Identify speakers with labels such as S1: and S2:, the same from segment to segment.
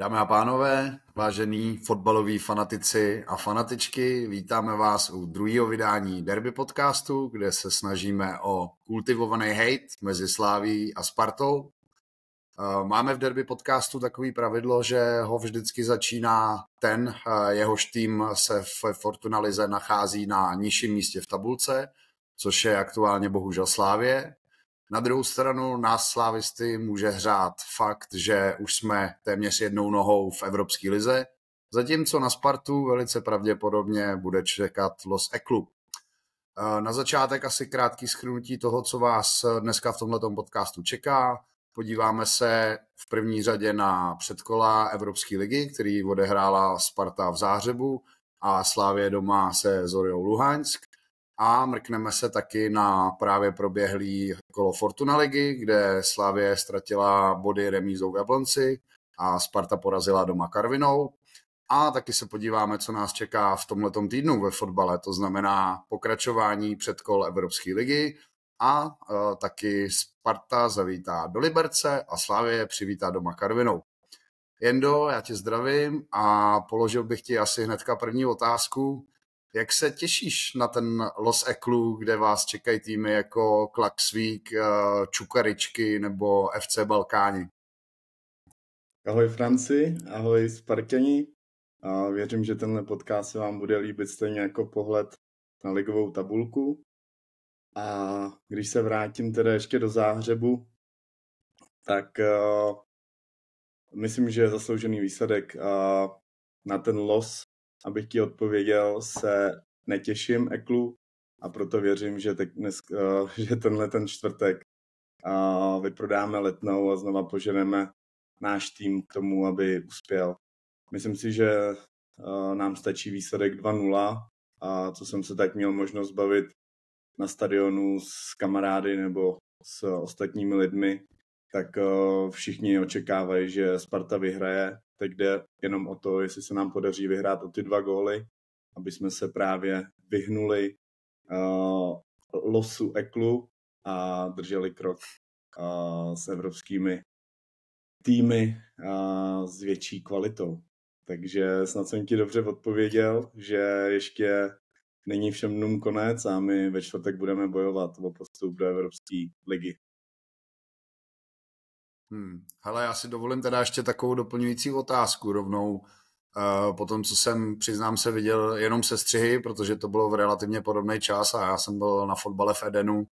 S1: Dámy a pánové, vážení fotbaloví fanatici a fanatičky, vítáme vás u druhého vydání Derby podcastu, kde se snažíme o kultivovaný hejt mezi Slavií a Spartou. Máme v Derby podcastu takový pravidlo, že ho vždycky začíná ten, jehož tým se v Fortuna lize nachází na nižším místě v tabulce, což je aktuálně bohužel Slavie. Na druhou stranu nás slávisty může hřát fakt, že už jsme téměř jednou nohou v Evropské lize, zatímco na Spartu velice pravděpodobně bude čekat Los Eklu. Na začátek asi krátký shrnutí toho, co vás dneska v tomhletom podcastu čeká. Podíváme se v první řadě na předkola Evropské ligy, který odehrála Sparta v Záhřebu a Slavie doma se Zoriou Luhansk. A mrkneme se taky na právě proběhlý kolo Fortuna ligy, kde Slavie ztratila body remízou v Jablonci a Sparta porazila doma Karvinou. A taky se podíváme, co nás čeká v tomhletom týdnu ve fotbale, to znamená pokračování předkol Evropské ligy a taky Sparta zavítá do Liberce a Slavie přivítá doma Karvinou. Jendo, já tě zdravím a položil bych ti asi hnedka první otázku. Jak se těšíš na ten Los Eklu, kde vás čekají týmy jako Klaksvík, Čukaričky nebo FC Balkáni?
S2: Ahoj Franci, ahoj Sparťani. Věřím, že tenhle podcast se vám bude líbit stejně jako pohled na ligovou tabulku. A když se vrátím teda ještě do Záhřebu, tak myslím, že je zasloužený výsledek. Na ten los, abych ti odpověděl, se netěším Eklu a proto věřím, že tenhle ten čtvrtek vyprodáme Letnou a znova poženeme náš tým k tomu, aby uspěl. Myslím si, že nám stačí výsledek 2-0 a co jsem se tak měl možnost bavit na stadionu s kamarády nebo s ostatními lidmi, tak všichni očekávají, že Sparta vyhraje. Teď jde jenom o to, jestli se nám podaří vyhrát o ty 2 góly, aby jsme se právě vyhnuli losu Eklu a drželi krok s evropskými týmy s větší kvalitou. Takže snad jsem ti dobře odpověděl, že ještě není všem dnům konec a my ve čtvrtek budeme bojovat o postup do Evropské ligy.
S1: Hele, já si dovolím teda ještě takovou doplňující otázku rovnou. Po tom, co jsem, přiznám se, viděl jenom sestřihy, protože to bylo v relativně podobný čas a já jsem byl na fotbale v Edenu.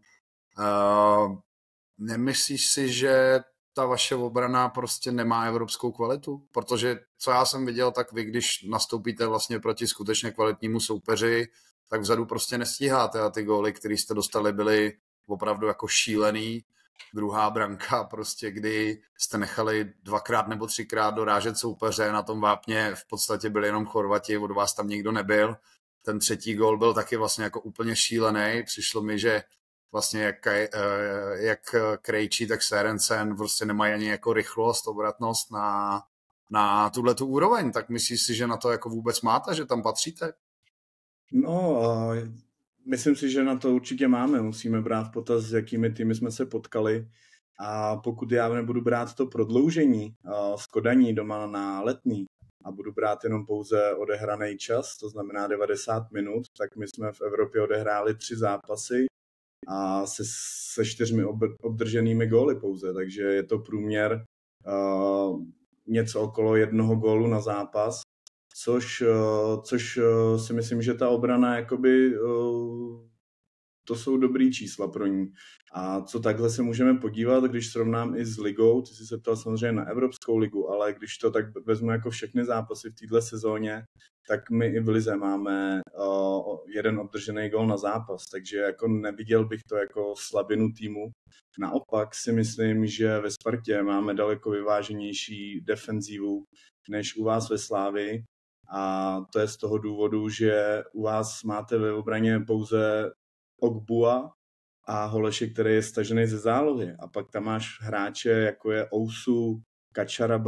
S1: Nemyslíš si, že ta vaše obrana prostě nemá evropskou kvalitu? Protože co já jsem viděl, tak vy, když nastoupíte vlastně proti skutečně kvalitnímu soupeři, tak vzadu prostě nestíháte a ty góly, které jste dostali, byly opravdu jako šílený. Druhá branka prostě, kdy jste nechali 2x nebo 3x dorážet soupeře, na tom vápně v podstatě byli jenom Chorvati, od vás tam nikdo nebyl. Ten třetí gól byl taky vlastně jako úplně šílený. Přišlo mi, že vlastně jak Krejčí, tak Sørensen prostě nemají ani jako rychlost, obratnost na tuhletu úroveň. Tak myslíš si, že na to jako vůbec máte, že tam patříte?
S2: No, myslím si, že na to určitě máme. Musíme brát v potaz, s jakými týmy jsme se potkali. A pokud já nebudu brát to prodloužení z Kodaní doma na Letný a budu brát jenom pouze odehraný čas, to znamená 90 minut, tak my jsme v Evropě odehráli 3 zápasy a se 4 obdrženými góly pouze. Takže je to průměr něco okolo 1 gólu na zápas. Což si myslím, že ta obrana jakoby, to jsou dobrý čísla pro ní. A co takhle se můžeme podívat, když srovnám i s ligou, ty jsi se ptal samozřejmě na Evropskou ligu, ale když to tak vezmu jako všechny zápasy v této sezóně, tak my i v lize máme 1 obdržený gól na zápas, takže jako neviděl bych to jako slabinu týmu. Naopak si myslím, že ve Spartě máme daleko vyváženější defenzivu než u vás ve Slavii. A to je z toho důvodu, že u vás máte ve obraně pouze Ogbua a Holešek, který je stažený ze zálohy. A pak tam máš hráče, jako je Ousu, Kačaraba,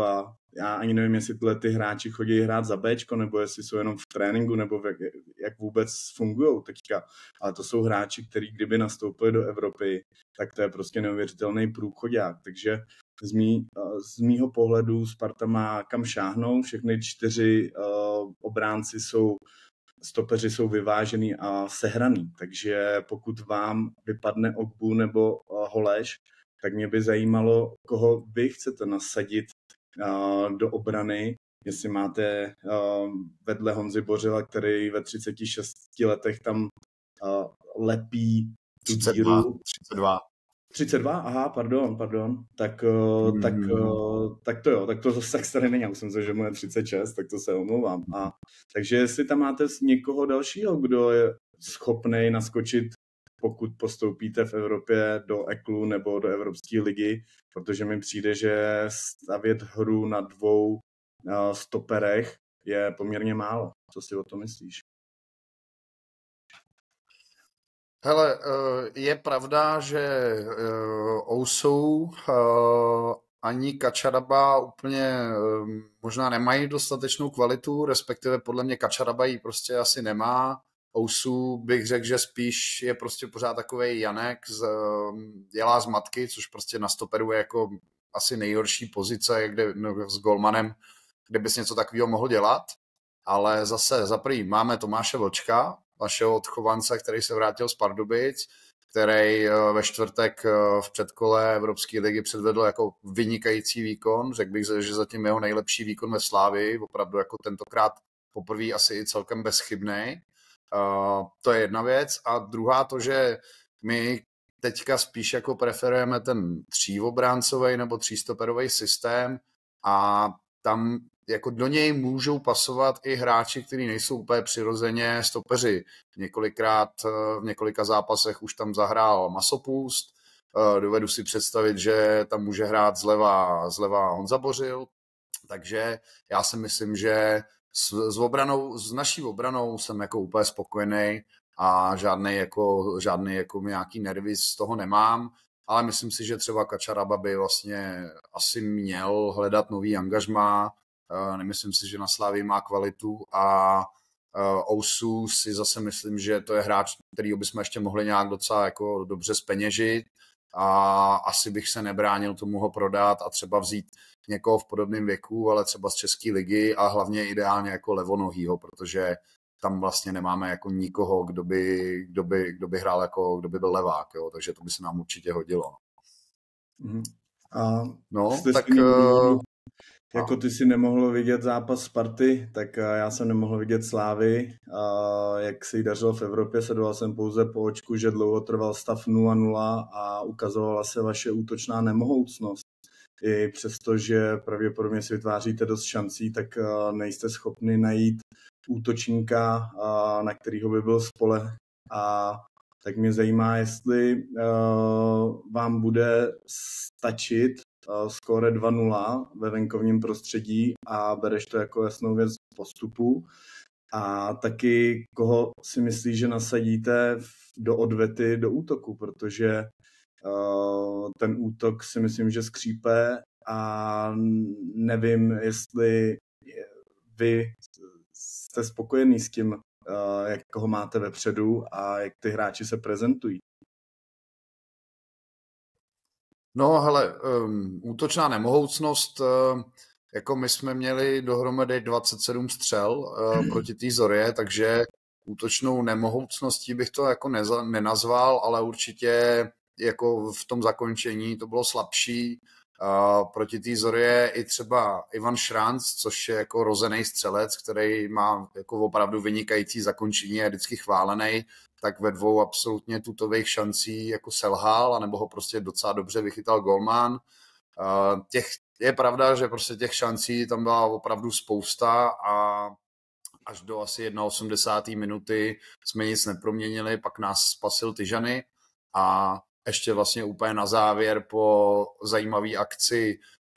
S2: já ani nevím, jestli ty hráči chodí hrát za Bčko, nebo jestli jsou jenom v tréninku, nebo jak vůbec fungují teďka. Ale to jsou hráči, kteří kdyby nastoupili do Evropy, tak to je prostě neuvěřitelný průchodák. Takže z mýho pohledu Sparta má kam šáhnout. Všechny 4 stopeři jsou vyvážený a sehraný. Takže pokud vám vypadne Ogbu nebo Holeš, tak mě by zajímalo, koho vy chcete nasadit do obrany, jestli máte vedle Honzy Bořila, který ve 36 letech tam lepí tu
S1: 32,
S2: díru. 32, aha, pardon. Tak to jo, tak to zase tak starý není, já jsem se, že mu je 36, tak to se omlouvám. Takže jestli tam máte někoho dalšího, kdo je schopnej naskočit, pokud postoupíte v Evropě do EKLu nebo do Evropské ligy, protože mi přijde, že stavět hru na 2 stoperech je poměrně málo. Co si o to myslíš?
S1: Hele, je pravda, že Ousou ani Kačaraba úplně možná nemají dostatečnou kvalitu, respektive podle mě Kačaraba ji prostě asi nemá. Ousu bych řekl, že spíš je prostě pořád takovej Janek, dělá z matky, což prostě na stoperu je jako asi nejhorší pozice, s golmanem, kde bys něco takového mohl dělat. Ale zase za prvý máme Tomáše Vlčka, našeho odchovance, který se vrátil z Pardubic, který ve čtvrtek v předkole Evropské ligy předvedl jako vynikající výkon. Řekl bych, že zatím jeho nejlepší výkon ve Slávii, opravdu jako tentokrát poprvé asi i celkem bezchybnej. To je jedna věc. A druhá to, že my teďka spíš jako preferujeme ten 3obráncový nebo 3stoperový systém a tam jako do něj můžou pasovat i hráči, kteří nejsou úplně přirozeně stopeři. V několika zápasech už tam zahrál Masopust. Dovedu si představit, že tam může hrát zleva Honza Bořil. Takže já si myslím, že s naší obranou jsem jako úplně spokojený a žádný jako nějaký nervy z toho nemám. Ale myslím si, že třeba Kačaraba by vlastně asi měl hledat nový angažmá. Nemyslím si, že na Slávii má kvalitu a Ousu si zase myslím, že to je hráč, kterýho bychom ještě mohli nějak docela jako dobře zpeněžit a asi bych se nebránil tomu ho prodat a třeba vzít někoho v podobném věku, ale třeba z České ligy a hlavně ideálně jako levonohýho, protože tam vlastně nemáme jako nikoho, kdo by hrál jako, kdo by byl levák, jo, takže to by se nám určitě hodilo.
S2: Jako ty si nemohl vidět zápas Sparty, tak já jsem nemohl vidět Slávy. Jak se jí dařilo v Evropě, sledoval jsem pouze po očku, že dlouho trval stav 0-0 a ukazovala se vaše útočná nemohoucnost. I přesto, že pravděpodobně si vytváříte dost šancí, tak nejste schopni najít útočníka, na kterýho by byl spoleh. A tak mě zajímá, jestli vám bude stačit skóre 2-0 ve venkovním prostředí a bereš to jako jasnou věc postupu. A taky koho si myslíš, že nasadíte do odvety do útoku, protože ten útok si myslím, že skřípe a nevím, jestli vy jste spokojený s tím, jak koho máte vepředu a jak ty hráči se prezentují.
S1: No hele, útočná nemohoucnost, jako my jsme měli dohromady 27 střel proti té Zorě, takže útočnou nemohoucností bych to jako nenazval, ale určitě jako v tom zakončení to bylo slabší. Proti té Zorě i třeba Ivan Šranc, což je jako rozený střelec, který má jako opravdu vynikající zakončení a je vždycky chválený, tak ve 2 absolutně tutových šancí jako selhal, anebo ho prostě docela dobře vychytal golman. Je pravda, že prostě těch šancí tam byla opravdu spousta a až do asi 81. minuty jsme nic neproměnili, pak nás spasil Tyžany a ještě vlastně úplně na závěr po zajímavé akci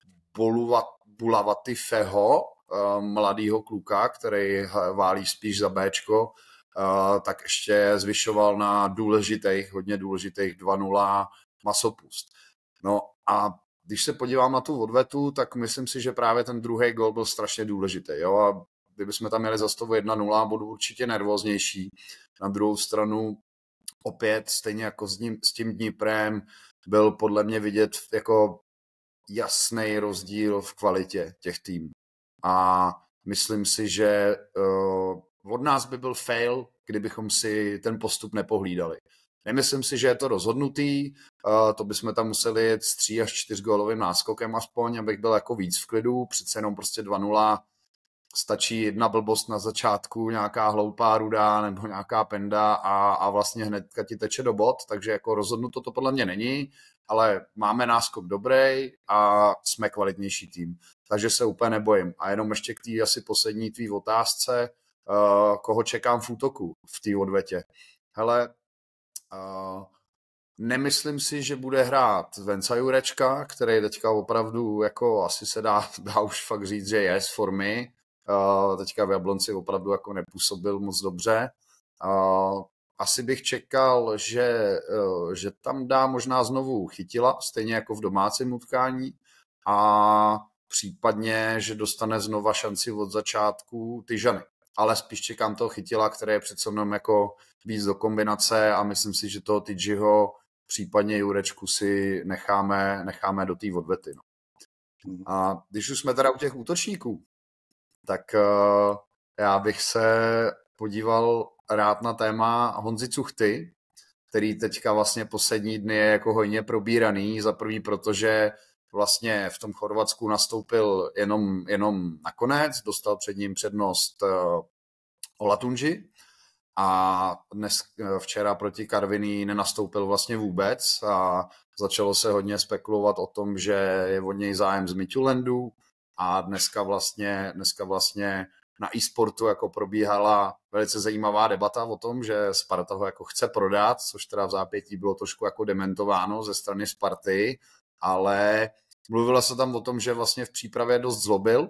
S1: Bulavatifeho, mladýho kluka, který válí spíš za Bčko, tak ještě zvyšoval na hodně důležitých 2-0 Masopust. No a když se podívám na tu odvetu, tak myslím si, že právě ten druhý gol byl strašně důležitý. Jo? A kdybychom tam měli za stavu 1-0, budu určitě nervóznější. Na druhou stranu opět, stejně jako s tím Dniprem, byl podle mě vidět jako jasný rozdíl v kvalitě těch týmů. A myslím si, že od nás by byl fail, kdybychom si ten postup nepohlídali. Nemyslím si, že je to rozhodnutý, to bychom tam museli jet s 3 až 4 gólovým náskokem aspoň, abych byl jako víc v klidu, přece jenom prostě 2-0, stačí jedna blbost na začátku, nějaká hloupá ruda nebo nějaká penda a vlastně hnedka ti teče do bod, takže jako rozhodnuto to podle mě není, ale máme náskok dobrý a jsme kvalitnější tým, takže se úplně nebojím. A jenom ještě k té asi poslední tvý otázce, koho čekám v útoku v té odvetě. Hele, nemyslím si, že bude hrát Venca Jurečka, který teďka opravdu jako asi se dá už fakt říct, že je z formy. Teďka v Jablonci opravdu jako nepůsobil moc dobře. Asi bych čekal, že tam dá možná znovu Chytila, stejně jako v domácím utkání, a případně, že dostane znova šanci od začátku Tyžany. Ale spíš čekám toho Chytila, který je přece jenom jako víc do kombinace a myslím si, že toho Tyžiho, případně Jurečku si necháme do té odvety. No. A když už jsme teda u těch útočníků, tak já bych se podíval rád na téma Honzy Cuchty, který teďka vlastně poslední dny je jako hojně probíraný. Za prvý, protože vlastně v tom Chorvatsku nastoupil jenom nakonec, dostal před ním přednost Olatunji a včera proti Karviní nenastoupil vlastně vůbec a začalo se hodně spekulovat o tom, že je od něj zájem z Midtjyllandu a dneska vlastně na e-sportu jako probíhala velice zajímavá debata o tom, že Sparta ho jako chce prodat, což teda v zápětí bylo trošku jako dementováno ze strany Sparty, ale mluvilo se tam o tom, že vlastně v přípravě dost zlobil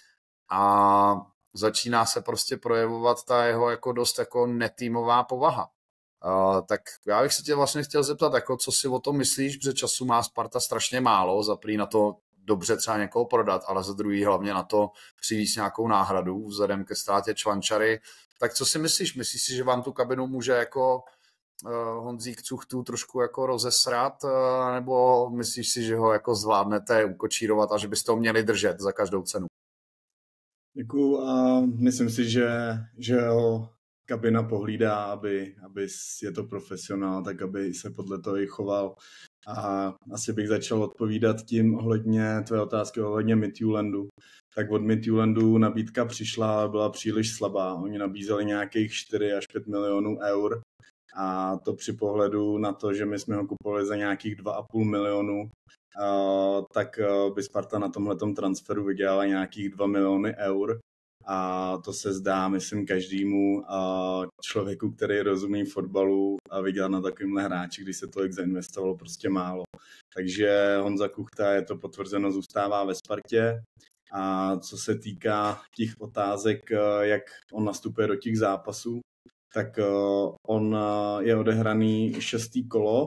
S1: a začíná se prostě projevovat ta jeho jako dost jako netýmová povaha. Tak já bych se tě vlastně chtěl zeptat, jako co si o tom myslíš, protože času má Sparta strašně málo, za první na to dobře třeba někoho prodat, ale za druhý hlavně na to přivízt nějakou náhradu vzhledem ke ztrátě Čvančary. Tak co si myslíš? Myslíš si, že vám tu kabinu může jako Honzík Cuchtu trošku jako rozesrat, nebo myslíš si, že ho jako zvládnete ukočírovat a že byste ho měli držet za každou cenu?
S2: Děkuju a myslím si, že ho kabina pohlídá, aby je to profesionál, tak aby se podle toho i choval. A asi bych začal odpovídat tím ohledně tvé otázky ohledně Midtjyllandu. Tak od Midtjyllandu nabídka přišla, byla příliš slabá. Oni nabízeli nějakých 4 až 5 milionů eur a to při pohledu na to, že my jsme ho kupovali za nějakých 2,5 milionu, tak by Sparta na tomhletom transferu vydělala nějakých 2 miliony eur. A to se zdá, myslím, každému člověku, který rozumí fotbalu a vydělat na takovýmhle hráči, když se tolik zainvestovalo, prostě málo. Takže Honza Kuchta, je to potvrzeno, zůstává ve Spartě. A co se týká těch otázek, jak on nastupuje do těch zápasů, tak on je odehraný 6. kolo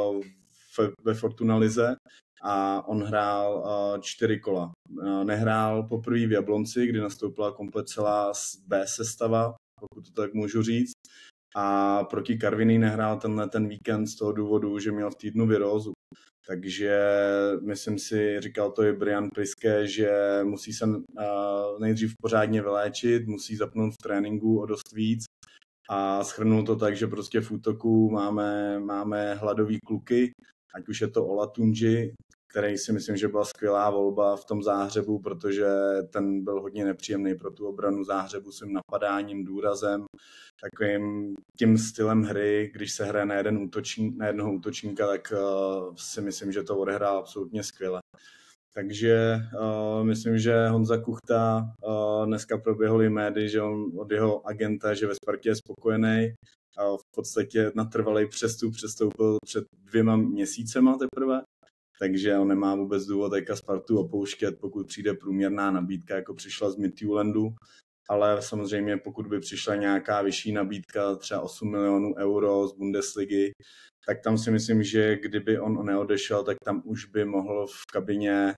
S2: ve Fortuna lize a on hrál 4 kola. Nehrál poprvé v Jablonci, kdy nastoupila komplet celá B sestava, pokud to tak můžu říct. A proti Karviní nehrál ten víkend z toho důvodu, že měl v týdnu virózu. Takže myslím si, říkal to i Brian Priske, že musí se nejdřív pořádně vyléčit, musí zapnout v tréninku o dost víc. A shrnul to tak, že prostě v útoku máme hladový kluky, ať už je to Olatunji, který si myslím, že byla skvělá volba v tom Záhřebu, protože ten byl hodně nepříjemný pro tu obranu Záhřebu svým napadáním, důrazem, takovým tím stylem hry, když se hraje na jednoho útočníka, tak si myslím, že to odehrál absolutně skvěle. Takže myslím, že Honza Kuchta dneska proběhlo jmény, že on od jeho agenta, že ve Spartě je spokojený. V podstatě na trvalý přestup přestoupil před 2 měsícema teprve, takže on nemá vůbec důvod teďka Spartu opouštět, pokud přijde průměrná nabídka, jako přišla z Midtjyllandu. Ale samozřejmě pokud by přišla nějaká vyšší nabídka, třeba 8 milionů euro z Bundesligy, tak tam si myslím, že kdyby on neodešel, tak tam už by mohl v kabině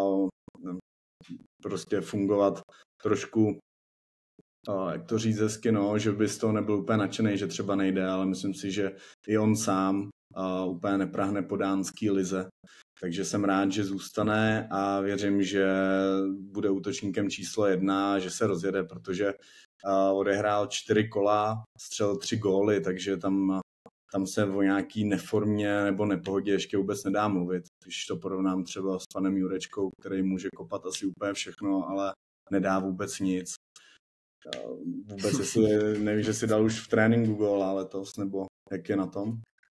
S2: prostě fungovat trošku, jak to říct hezky, no, že by z toho nebyl úplně nadšený, že třeba nejde, ale myslím si, že i on sám úplně neprahne po dánský lize. Takže jsem rád, že zůstane a věřím, že bude útočníkem číslo 1, že se rozjede, protože odehrál 4 kola, střelil 3 góly, takže tam se o nějaký neformě nebo nepohodě ještě vůbec nedá mluvit. Když to porovnám třeba s panem Jurečkou, který může kopat asi úplně všechno, ale nedá vůbec nic. Vůbec, jestli nevíš, že si dal už v tréninku gól, ale letos, nebo jak je na tom?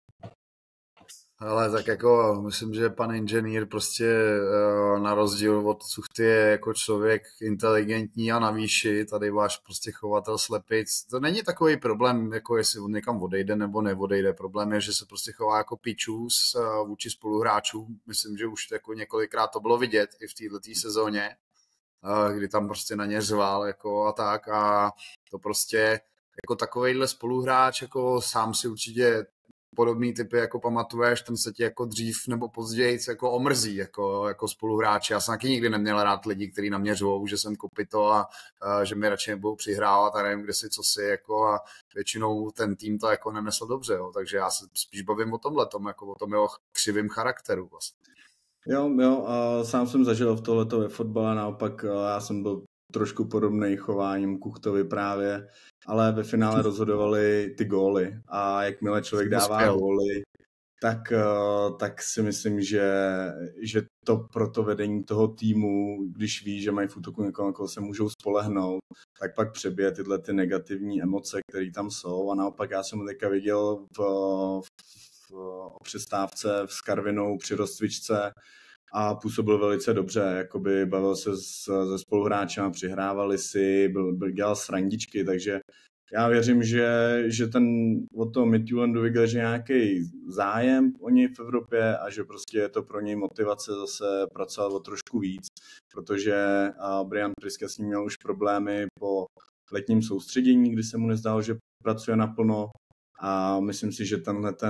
S1: Ale tak jako myslím, že pan inženýr prostě na rozdíl od Cuchty je jako člověk inteligentní a na výši, tady váš prostě chovatel Slepic. To není takový problém, jako jestli on někam odejde nebo neodejde. Problém je, že se prostě chová jako pičus vůči spoluhráčům. Myslím, že už jako několikrát to bylo vidět i v této sezóně, kdy tam prostě na ně řval jako a tak a to prostě jako takovejhle spoluhráč, jako sám si určitě podobný typy jako pamatuješ, ten se ti jako dřív nebo později jako omrzí jako spoluhráči. Já jsem taky nikdy neměl rád lidi, kteří na mě řvou, že jsem kopyto a že mi radši nebudou přihrávat a nevím, kde si, co si, jako a většinou ten tým to jako nenesl dobře, jo. Takže já se spíš bavím o tomhletom, jako o tom jeho křivým charakteru vlastně.
S2: Jo, a sám jsem zažil v tohleto ve fotbale, naopak já jsem byl trošku podobný chováním Kuchtovi právě, ale ve finále rozhodovali ty góly a jakmile člověk dává góly, tak si myslím, že to pro to vedení toho týmu, když ví, že mají v útoku někoho, koho se můžou spolehnout, tak pak přebije tyhle ty negativní emoce, které tam jsou a naopak já jsem ho teďka viděl o přestávce s Karvinou při rozcvičce a působil velice dobře, jakoby bavil se se spoluhráčem, přihrávali si, dělal srandičky, takže já věřím, že od toho Midtjyllandu viděl, že nějaký zájem o něj v Evropě a že prostě je to pro něj motivace zase pracovat o trošku víc, protože Brian Priske s ním měl už problémy po letním soustředění, kdy se mu nezdálo, že pracuje naplno a myslím si, že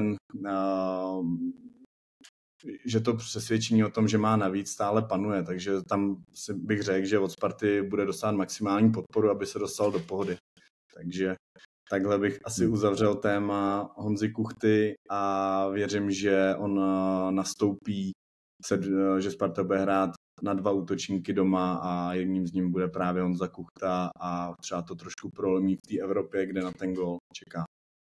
S2: že to přesvědčení o tom, že má navíc, stále panuje, takže tam bych řekl, že od Sparty bude dostat maximální podporu, aby se dostal do pohody. Takže takhle bych asi uzavřel téma Honzy Kuchty a věřím, že on nastoupí, že Sparta bude hrát na 2 útočníky doma a jedním z ním bude právě Honza Kuchta a třeba to trošku prolomí v té Evropě, kde na ten gól čeká.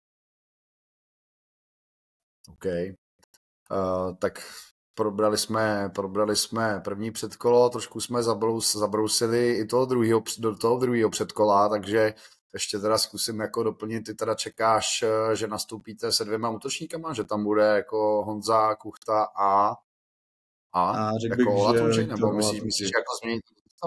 S1: OK. Tak probrali jsme první předkolo, trošku jsme zabrousili i do toho druhého předkola, takže ještě teda zkusím jako doplnit, ty teda čekáš, že nastoupíte se 2 útočníkama, že tam bude jako Honza, Kuchta a
S2: řekl
S1: jako
S2: bych,
S1: Olatunček, nebo myslíš, že jako změnit?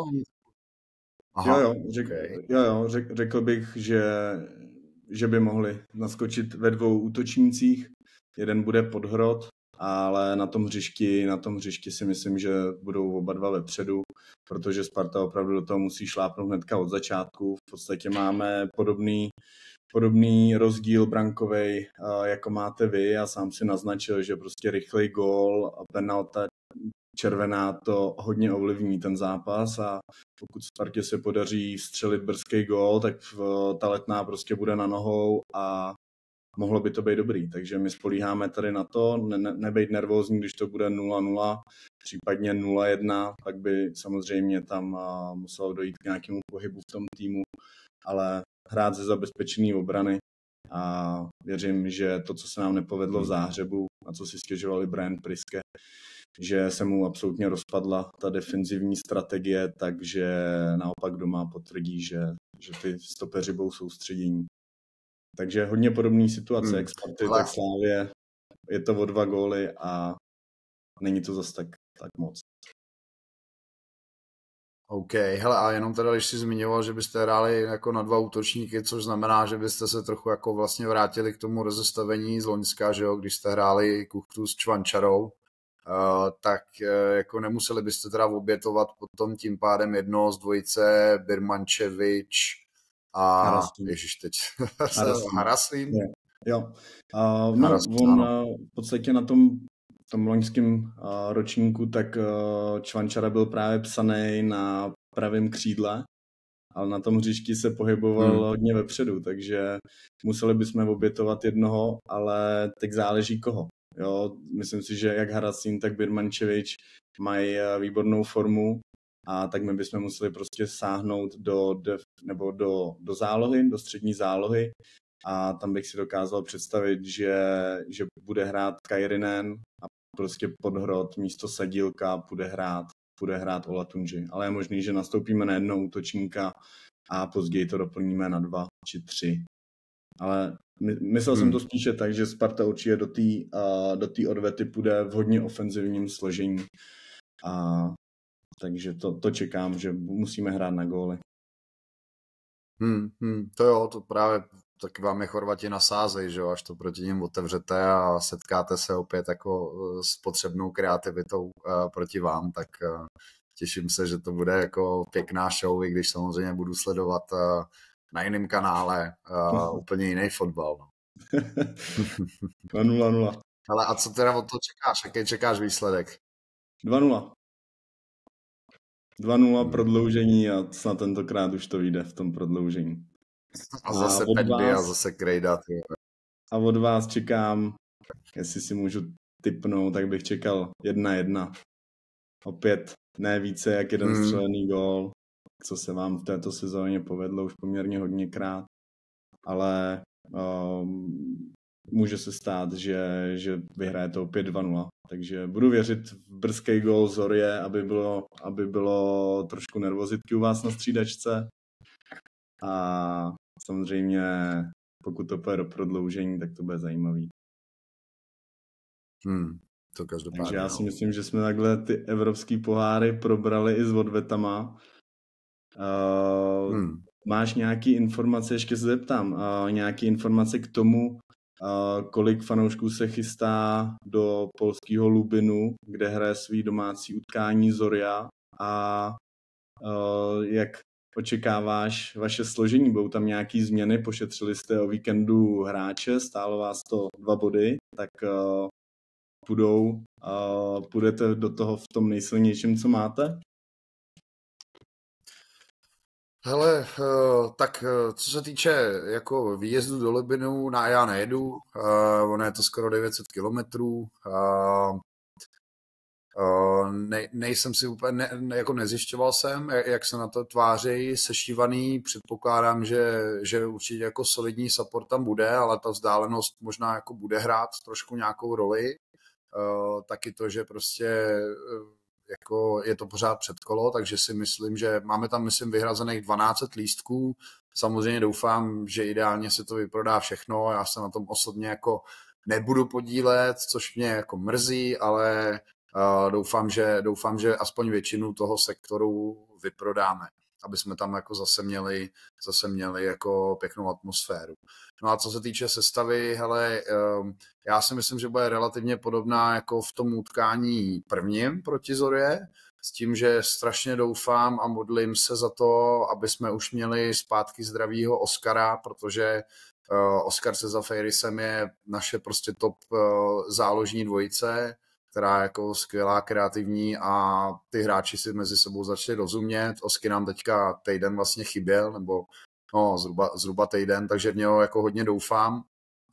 S2: Řekl bych, že by mohli naskočit ve 2 útočnících, jeden bude Podhrod, ale na tom hřišti si myslím, že budou oba 2 vepředu, protože Sparta opravdu do toho musí šlápnout hnedka od začátku. V podstatě máme podobný rozdíl brankovej, jako máte vy. Já sám si naznačil, že prostě rychlej gól a penalta červená to hodně ovlivní ten zápas a pokud Spartě se podaří střelit brzký gól, tak ta Letná prostě bude na nohou a mohlo by to být dobrý, takže my spolíháme tady na to, nebejt nervózní, když to bude 0-0, případně 0-1, pak by samozřejmě tam muselo dojít k nějakému pohybu v tom týmu, ale hrát ze zabezpečené obrany a věřím, že to, co se nám nepovedlo v Záhřebu, na co si stěžovali Brian Priske, že se mu absolutně rozpadla ta defenzivní strategie, takže naopak doma potvrdí, že ty stopeři budou soustředění. Takže hodně podobný situace, jak Sparty, tak Slávě. Je to o 2 góly a není to zase tak moc.
S1: OK, hele, a jenom teda, když jsi zmiňoval, že byste hráli jako na 2 útočníky, což znamená, že byste se trochu jako vlastně vrátili k tomu rozestavení z loňska, že jo, když jste hráli Kuchtu s Čvančarou, tak jako nemuseli byste teda obětovat potom tím pádem jedno z dvojice Birmančevič a Haraslín.
S2: Jo.
S1: Naraz,
S2: On
S1: ano.
S2: v podstatě na tom loňském ročníku, tak Čvančara byl právě psaný na pravém křídle, ale na tom hřišti se pohyboval hodně vepředu, takže museli bychom obětovat jednoho, ale teď záleží koho. Jo, myslím si, že jak Haracín, tak Birmančevič mají výbornou formu a tak my bychom museli prostě sáhnout do zálohy, do střední zálohy a tam bych si dokázal představit, že bude hrát Kairinen a prostě Podhrot místo Sadílka bude hrát Olatunji. Ale je možný, že nastoupíme na jednoho útočníka a později to doplníme na 2 či 3. Ale myslel jsem to spíše tak, že Sparta určitě do té odvety půjde v hodně ofenzivním složení. Takže to čekám, že musíme hrát na góly.
S1: To jo, to právě taky vám je Chorvati nasázej, že jo, až to proti nim otevřete a setkáte se opět jako s potřebnou kreativitou proti vám, tak těším se, že to bude jako pěkná show, i když samozřejmě budu sledovat na jiném kanále úplně jiný fotbal. No.
S2: 2-0.
S1: Ale a co teda od toho čekáš? Jaký čekáš výsledek?
S2: 2-0. 2-0 prodloužení a snad tentokrát už to vyjde v tom prodloužení.
S1: A zase Penby a zase Krejda.
S2: A od vás čekám, jestli si můžu tipnout, tak bych čekal 1-1. Opět ne více jak jeden střelený gól, co se vám v této sezóně povedlo už poměrně hodněkrát. Ale může se stát, že vyhraje to opět 2-0. Takže budu věřit v brzký gól Zorje, aby bylo trošku nervozitky u vás na střídačce. A samozřejmě, pokud to půjde do prodloužení, tak to bude zajímavý.
S1: To každopádně.
S2: Takže já si myslím, že jsme takhle ty evropský poháry probrali i s odvetama. Máš nějaký informace, ještě se zeptám, nějaký informace k tomu, kolik fanoušků se chystá do polského Lubinu, kde hraje svý domácí utkání Zorya a jak očekáváš vaše složení? Budou tam nějaký změny? Pošetřili jste o víkendu hráče, stálo vás to 2 body, tak půjdete do toho v tom nejsilnějším, co máte?
S1: Hele, tak co se týče jako výjezdu do Lubinu, já nejedu, ono je to skoro 900 kilometrů, nejsem si úplně, jako nezjišťoval jsem, jak se na to tváří sešívaný, předpokládám, že určitě jako solidní support tam bude, ale ta vzdálenost možná jako bude hrát trošku nějakou roli, taky to, že prostě jako je to pořád předkolo, takže si myslím, že máme tam, myslím, vyhrazených 12 lístků. Samozřejmě doufám, že ideálně se to vyprodá všechno. Já se na tom osobně jako nebudu podílet, což mě jako mrzí, ale doufám, že aspoň většinu toho sektoru vyprodáme, aby jsme tam jako zase měli jako pěknou atmosféru. No a co se týče sestavy, hele, já si myslím, že bude relativně podobná jako v tom utkání prvním proti Zorě, s tím, že strašně doufám a modlím se za to, aby jsme už měli zpátky zdravýho Oskara, protože Oskar se Zafeirisem je naše prostě top záložní dvojice, která je jako skvělá, kreativní a ty hráči si mezi sebou začali rozumět. Osky nám teďka týden vlastně chyběl, nebo no, zhruba týden, takže v něho jako hodně doufám.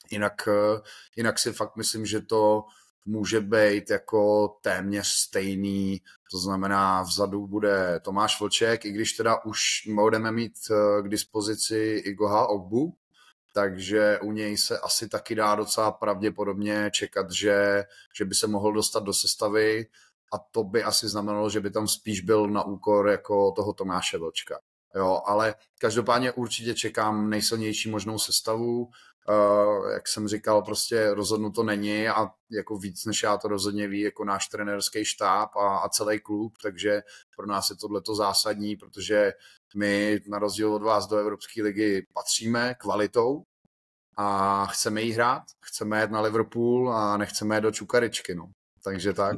S1: Jinak si fakt myslím, že to může být jako téměř stejný, to znamená vzadu bude Tomáš Vlček, i když teda už budeme mít k dispozici Igoha Ogbu, takže u něj se asi taky dá docela pravděpodobně čekat, že by se mohl dostat do sestavy a to by asi znamenalo, že by tam spíš byl na úkor jako toho Tomáše Vlčka. Jo, ale každopádně určitě čekám nejsilnější možnou sestavu. Jak jsem říkal, prostě rozhodnuto není a jako víc než já to rozhodně ví jako náš trenérský štáb a celý klub, takže pro nás je tohleto zásadní, protože my na rozdíl od vás do Evropské ligy patříme kvalitou a chceme jí hrát, chceme jet na Liverpool a nechceme jet do Čukaričky, no. Takže tak.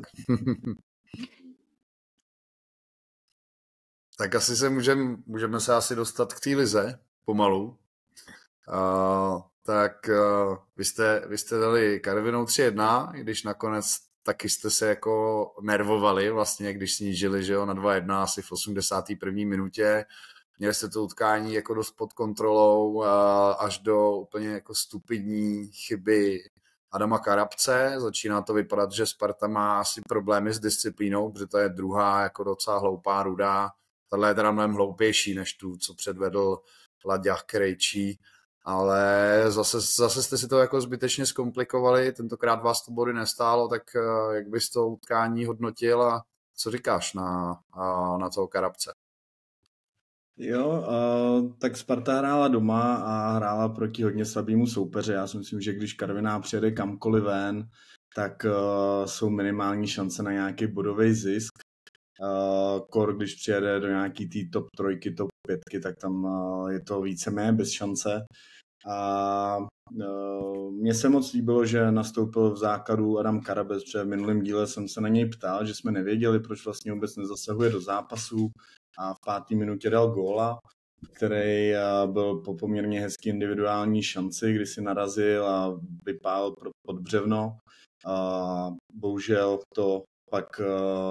S1: Tak asi se můžeme se asi dostat k té lize pomalu. tak vy jste dali Karvinou 3-1, i když nakonec taky jste se jako nervovali vlastně, když snížili, že jo, na 2-1 asi v 81. minutě. Měli jste to utkání jako dost pod kontrolou až do úplně jako stupidní chyby Adama Karabce. Začíná to vypadat, že Sparta má asi problémy s disciplínou, protože to je druhá jako docela hloupá Ruda. Tahle je teda mnohem hloupější než tu, co předvedl Laďach Krejčí. Ale zase jste si to jako zbytečně zkomplikovali, tentokrát vás to body nestálo, tak jak bys to utkání hodnotil a co říkáš na toho Karabce?
S2: Jo, tak Sparta hrála doma a hrála proti hodně slabému soupeři. Já si myslím, že když Karviná přijede kamkoliv ven, tak jsou minimální šance na nějaký bodový zisk. Kor, když přijede do nějaký tý top 3, top 5, tak tam je to víceméně bez šance. A mně se moc líbilo, že nastoupil v základu Adam Karabec, protože v minulém díle jsem se na něj ptal, že jsme nevěděli, proč vlastně vůbec nezasahuje do zápasu a v 5. minutě dal góla, který byl po poměrně hezký individuální šanci, kdy si narazil a vypál pod břevno. Bohužel to pak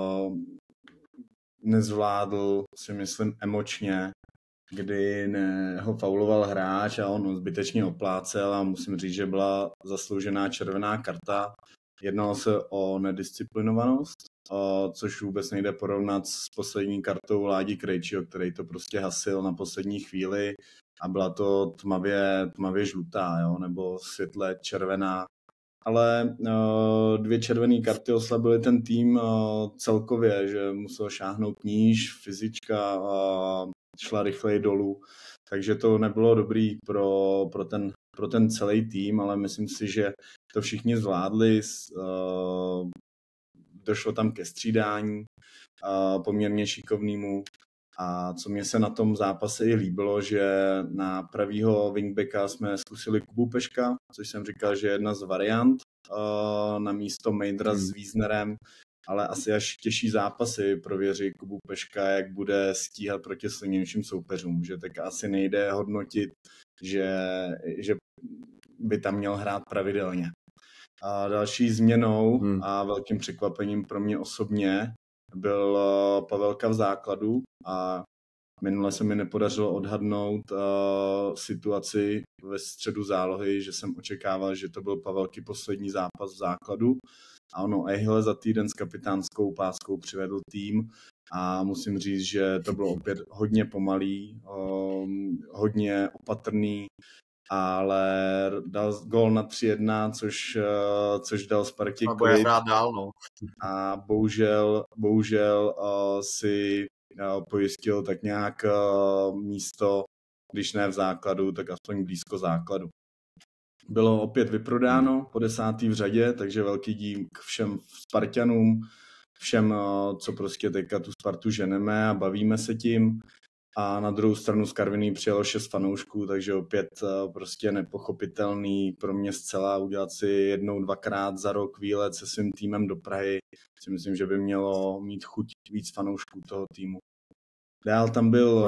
S2: nezvládl, si myslím, emočně, kdy ho fauloval hráč a on zbytečně oplácel a musím říct, že byla zasloužená červená karta. Jednalo se o nedisciplinovanost, což vůbec nejde porovnat s poslední kartou Ládi Krejčího, který to prostě hasil na poslední chvíli a byla to tmavě žlutá, jo, nebo světle červená. Ale 2 červené karty oslabily ten tým celkově, že musel šáhnout níž, fyzička šla rychleji dolů, takže to nebylo dobrý pro ten celý tým, ale myslím si, že to všichni zvládli, došlo tam ke střídání poměrně šikovnému a co mě se na tom zápase i líbilo, že na pravýho wingbacka jsme zkusili Kubu Peška, což jsem říkal, že je jedna z variant na místo Mejdra s Wiesnerem, ale asi až těžší zápasy prověří Kubu Peška, jak bude stíhat proti silnějším soupeřům, že tak asi nejde hodnotit, že by tam měl hrát pravidelně. A další změnou a velkým překvapením pro mě osobně byl Pavelka v základu a minule se mi nepodařilo odhadnout situaci ve středu zálohy, že jsem očekával, že to byl Pavelky poslední zápas v základu a ono Ehle za týden s kapitánskou páskou přivedl tým a musím říct, že to bylo opět hodně pomalý, hodně opatrný, ale dal gól na 3-1, což dal Spartě klid. A bohužel si pojistil tak nějak místo, když ne v základu, tak aspoň blízko základu. Bylo opět vyprodáno po 10. v řadě, takže velký dík všem Spartanům, všem, co prostě teďka tu Spartu ženeme a bavíme se tím. A na druhou stranu z Karviny přijelo 6 fanoušků, takže opět prostě nepochopitelný pro mě zcela udělat si 1-2krát za rok výlet se svým týmem do Prahy. Si myslím, že by mělo mít chuť víc fanoušků toho týmu. Dál tam byl...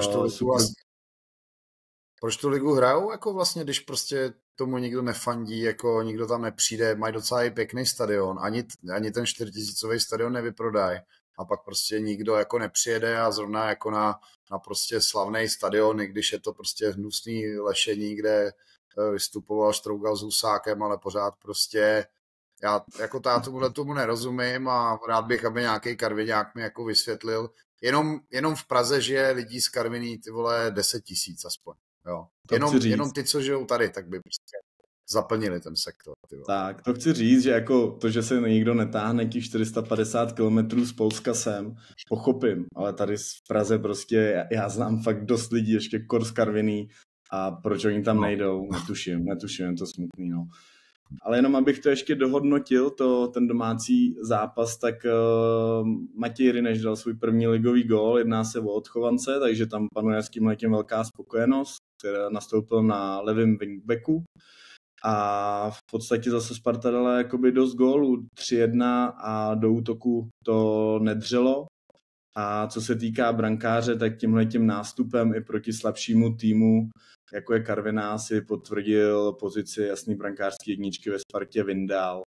S1: Proč tu ligu hrajou? Jako vlastně, když prostě tomu nikdo nefandí, jako nikdo tam nepřijde, mají docela i pěkný stadion, ani ten 4000 stadion nevyprodají. A pak prostě nikdo jako nepřijede a zrovna jako na prostě slavný stadion, i když je to prostě hnusný Lešení, kde vystupoval Štrougal s Husákem, ale pořád prostě já tomu nerozumím a rád bych, aby nějaký Karviňák mi jako vysvětlil. Jenom v Praze žije lidí z Karviní, ty vole, 10 000 aspoň. Jo. Jenom ty, co žijou tady, tak by prostě zaplnili ten sektor.
S2: Tak, to chci říct, že jako to, že se nikdo netáhne těch 450 km z Polska sem, pochopím, ale tady v Praze prostě já znám fakt dost lidí, ještě kor z Karviní a proč oni tam nejdou, netuším, je to smutný, no. Ale jenom abych to ještě dohodnotil, ten domácí zápas, tak Matěj Ryneš dal svůj první ligový gól, jedná se o odchovance, takže tam panuje s tímhletím velká spokojenost, která nastoupil na levém wingbacku. A v podstatě zase Sparta dala jakoby dost gólů, 3-1 a do útoku to nedřelo. A co se týká brankáře, tak tímhletím nástupem i proti slabšímu týmu jako je Karviná, si potvrdil pozici jasný brankářský jedničky ve Spartě Vindál.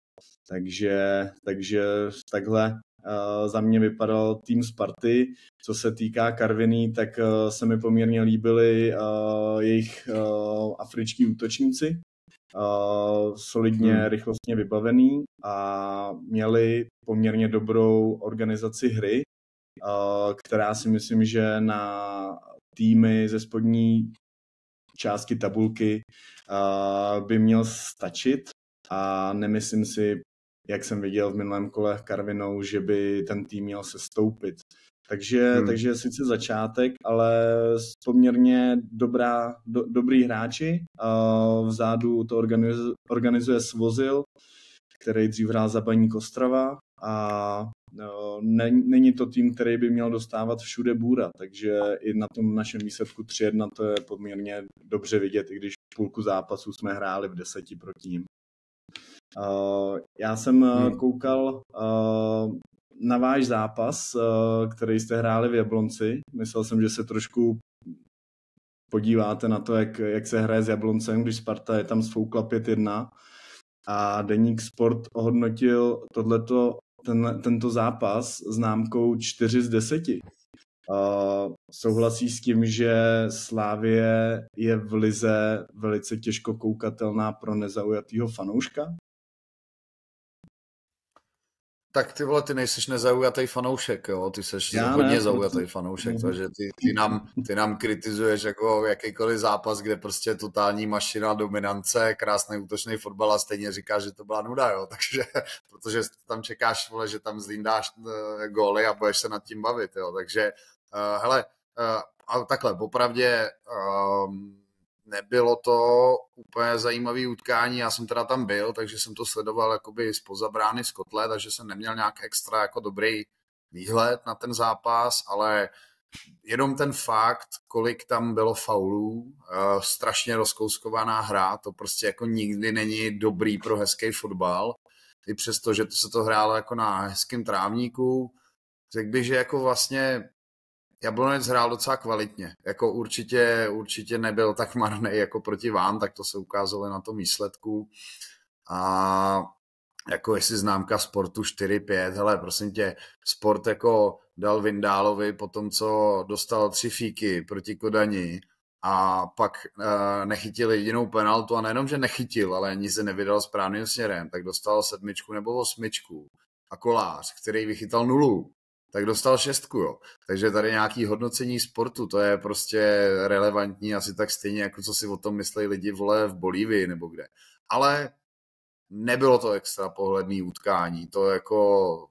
S2: Takže takhle za mě vypadal tým Sparty. Co se týká Karviní, tak se mi poměrně líbily jejich afričtí útočníci. Solidně, rychlostně vybavený a měli poměrně dobrou organizaci hry, která si myslím, že na týmy ze spodní části tabulky by měl stačit a nemyslím si, jak jsem viděl v minulém kole Karvinou, že by ten tým měl sestoupit. Takže sice začátek, ale poměrně dobrý hráči. Vzadu to organizuje Svozil, který dřív hrál za Baník Ostrava a není to tým, který by měl dostávat všude bůra, takže i na tom našem výsledku 3-1 to je poměrně dobře vidět, i když půlku zápasu jsme hráli v 10 proti ním. Já jsem koukal na váš zápas, který jste hráli v Jablonci. Myslel jsem, že se trošku podíváte na to, jak se hraje s Jabloncem, když Sparta je tam sfoukla 5-1 a Deník Sport ohodnotil tento zápas známkou 4 z 10. Souhlasí s tím, že Slavie je v lize velice těžko koukatelná pro nezaujatýho fanouška?
S1: Tak ty vole, ty nejseš nezaujatý fanoušek, jo? Ty seš hodně zaujatý fanoušek, takže ty nám kritizuješ jako jakýkoliv zápas, kde prostě je totální mašina, dominance, krásný útočný fotbal a stejně říkáš, že to byla nuda, jo? Takže, protože tam čekáš, vole, že tam zlíndáš góly a budeš se nad tím bavit, jo? Takže, hele, a takhle, popravdě nebylo to úplně zajímavé utkání, já jsem teda tam byl, takže jsem to sledoval jakoby zpoza brány z kotle, takže jsem neměl nějak extra jako dobrý výhled na ten zápas, ale jenom ten fakt, kolik tam bylo faulů, strašně rozkouskovaná hra, to prostě jako nikdy není dobrý pro hezký fotbal, i přesto, že se to hrálo jako na hezkém trávníku, řekl bych, že jako vlastně Jablonec hrál docela kvalitně. Jako určitě nebyl tak marný jako proti vám, tak to se ukázalo na tom výsledku. A jako jestli známka Sportu 4-5, hele, prosím tě, Sport jako dal Vindálovi po tom, co dostal 3 fíky proti Kodani a pak nechytil jedinou penaltu a nejenom, že nechytil, ale ani se nevydal správným směrem, tak dostal 7 nebo 8 a Kolář, který vychytal 0, tak dostal 6, jo. Takže tady nějaký hodnocení Sportu, to je prostě relevantní asi tak stejně, jako co si o tom myslí lidi, vole, v Bolívii nebo kde. Ale nebylo to extra pohledný utkání, to jako,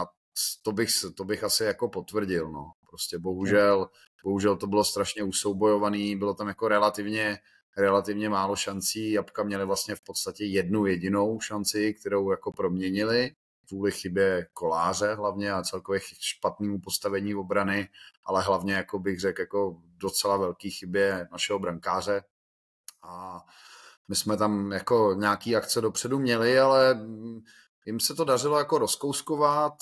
S1: to bych asi jako potvrdil, no. Prostě bohužel to bylo strašně usoubojovaný, bylo tam jako relativně málo šancí, Jabka měli vlastně v podstatě jednu jedinou šanci, kterou jako proměnili, kvůli chybě Koláře hlavně a celkově špatnému postavení obrany, ale hlavně, jako bych řekl, jako docela velký chybě našeho brankáře. A my jsme tam jako nějaký akce dopředu měli, ale jim se to dařilo jako rozkouskovat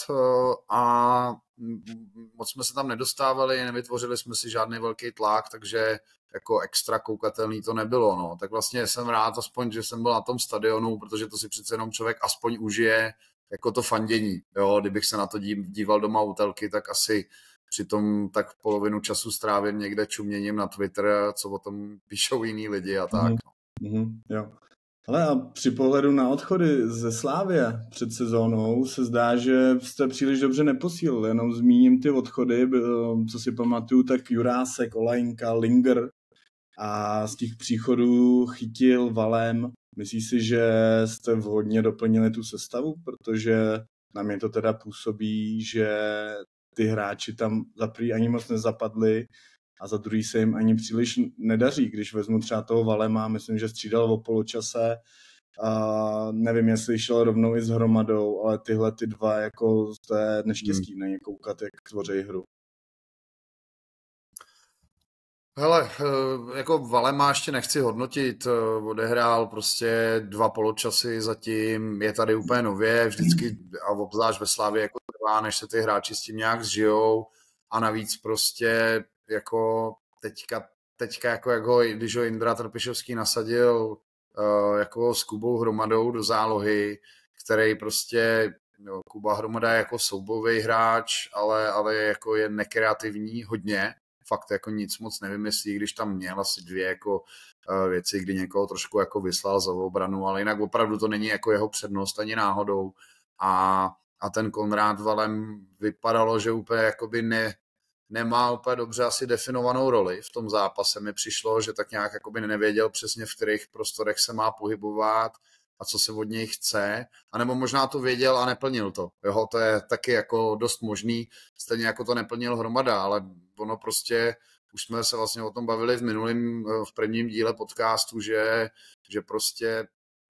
S1: a moc jsme se tam nedostávali, nevytvořili jsme si žádný velký tlak, takže jako extra koukatelný to nebylo. No. Tak vlastně jsem rád aspoň, že jsem byl na tom stadionu, protože to si přece jenom člověk aspoň užije jako to fandění. Jo, kdybych se na to díval doma u telky, tak asi přitom tak polovinu času strávím někde čuměním na Twitter, co o tom píšou jiní lidi a tak.
S2: Jo. Ale a při pohledu na odchody ze Slavie před sezónou se zdá, že jste příliš dobře neposílili. Jenom zmíním ty odchody, co si pamatuju, tak Jurásek, Olajnka, Linger a z těch příchodů Chytil, Valem. Myslíš si, že jste vhodně doplnili tu sestavu? Protože na mě to teda působí, že ty hráči tam za prvý ani moc nezapadli a za druhý se jim ani příliš nedaří. Když vezmu třeba toho Valema, myslím, že střídal o poločase a nevím, jestli šel rovnou i s hromadou, ale tyhle ty dva jako to je neštěstí na ně koukat, jak tvoří hru.
S1: Hele, jako Valema ještě nechci hodnotit, odehrál prostě 2 poločasy zatím, je tady úplně nově, vždycky a obzvlášť ve Slavii jako trvá, než se ty hráči s tím nějak zžijou a navíc prostě jako teďka jako když ho Jindra Trpišovský nasadil jako s Kubou Hromadou do zálohy, který prostě, Kuba Hromada je jako soubojový hráč, ale jako je nekreativní hodně, fakt jako nic moc nevymyslí, když tam měl asi 2 jako věci, kdy někoho trošku jako vyslal za obranu, ale jinak opravdu to není jako jeho přednost ani náhodou a ten Konrád Valem vypadalo, že úplně jakoby nemá úplně dobře asi definovanou roli v tom zápase. Mi přišlo, že tak nějak jakoby nevěděl přesně, v kterých prostorech se má pohybovat a co se od něj chce, anebo možná to věděl a neplnil to. Jo, to je taky jako dost možný, stejně jako to neplnil Hromada, ale ono prostě, už jsme se vlastně o tom bavili v prvním díle podcastu, že prostě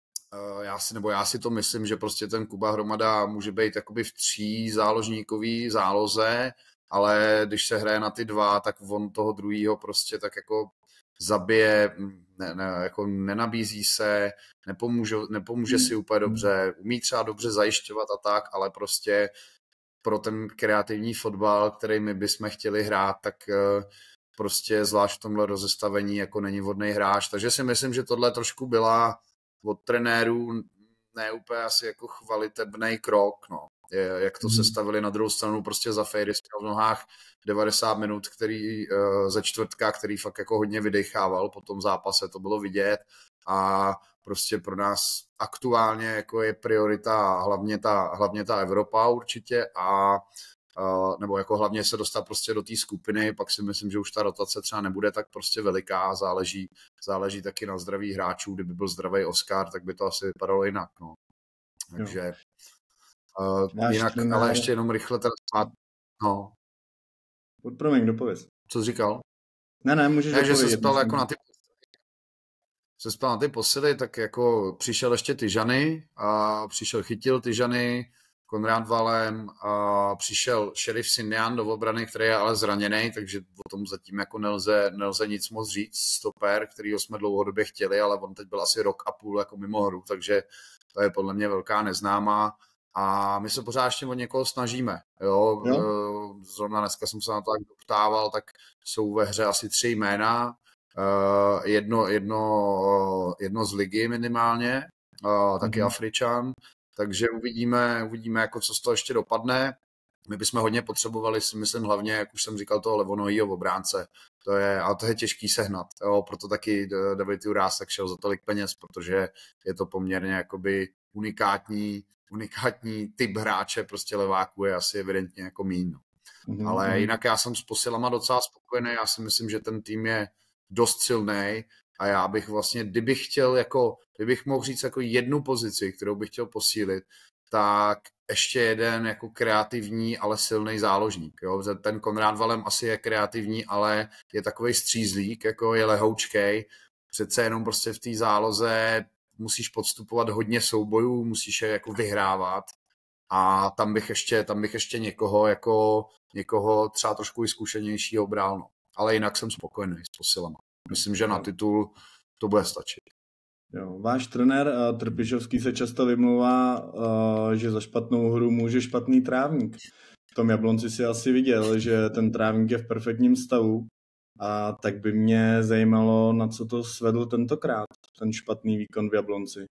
S1: já si to myslím, že prostě ten Kuba Hromada může být jakoby v 3 záložníkový záloze, ale když se hraje na ty 2, tak on toho druhýho prostě tak jako zabije, jako nenabízí se, nepomůže si úplně dobře, umí třeba dobře zajišťovat a tak, ale prostě pro ten kreativní fotbal, který my bychom chtěli hrát, tak prostě zvlášť v tomhle rozestavení jako není vhodný hráč, takže si myslím, že tohle trošku byla od trenérů ne úplně asi jako chvalitebný krok, no. Jak to sestavili na druhou stranu prostě za Fejry v nohách 90 minut, ze čtvrtka, který fakt jako hodně vydechával po tom zápase, to bylo vidět a prostě pro nás aktuálně jako je priorita hlavně ta Evropa určitě nebo jako hlavně se dostat prostě do té skupiny, pak si myslím, že už ta rotace třeba nebude tak prostě veliká, záleží taky na zdraví hráčů, kdyby byl zdravý Oskar, tak by to asi vypadalo jinak, no. Takže jinak, ale ještě jenom rychle teda no.
S2: Promiň, dopověz.
S1: Co jsi říkal?
S2: Ne, můžeš dopovědět.
S1: Že se spal jako na ty posily, tak jako přišel ještě Tyžany a chytil Tyžany, Konrád Valem, a přišel Šerif Sindian do obrany, který je ale zraněný, takže o tom zatím jako nelze nic moc říct. Stoper, kterýho jsme dlouhodobě chtěli, ale on teď byl asi 1,5 roku jako mimo hru, takže to je podle mě velká neznámá. A my se pořád ještě od někoho snažíme. Jo? Zrovna dneska jsem se na to tak doptával, tak jsou ve hře asi 3 jména. Jedno z ligy minimálně, taky Afričan. Takže uvidíme, jako co z toho ještě dopadne. My bychom hodně potřebovali, si myslím, hlavně, jak už jsem říkal, toho levonohýho obránce. To je těžký sehnat. Jo? Proto taky David Jurásek šel za tolik peněz, protože je to poměrně jakoby unikátní typ hráče, prostě leváků je asi evidentně jako míň. Ale jinak já jsem s posilama docela spokojený, já si myslím, že ten tým je dost silný a já bych vlastně, kdybych mohl říct jako jednu pozici, kterou bych chtěl posílit, tak ještě jeden jako kreativní, ale silný záložník. Jo? Ten Konrád Valem asi je kreativní, ale je takovej střízlík, jako je lehoučkej. Přece jenom prostě v té záloze musíš podstupovat hodně soubojů, musíš je jako vyhrávat a tam bych ještě někoho třeba trošku i zkušenějšího bral. No. Ale jinak jsem spokojený s posilama. Myslím, že na titul to bude stačit.
S2: Jo, váš trenér Trpišovský se často vymlouvá, že za špatnou hru může špatný trávník. V tom Jablonci si asi viděl, že ten trávník je v perfektním stavu a tak by mě zajímalo, na co to svedl tentokrát, ten špatný výkon v Jablonci.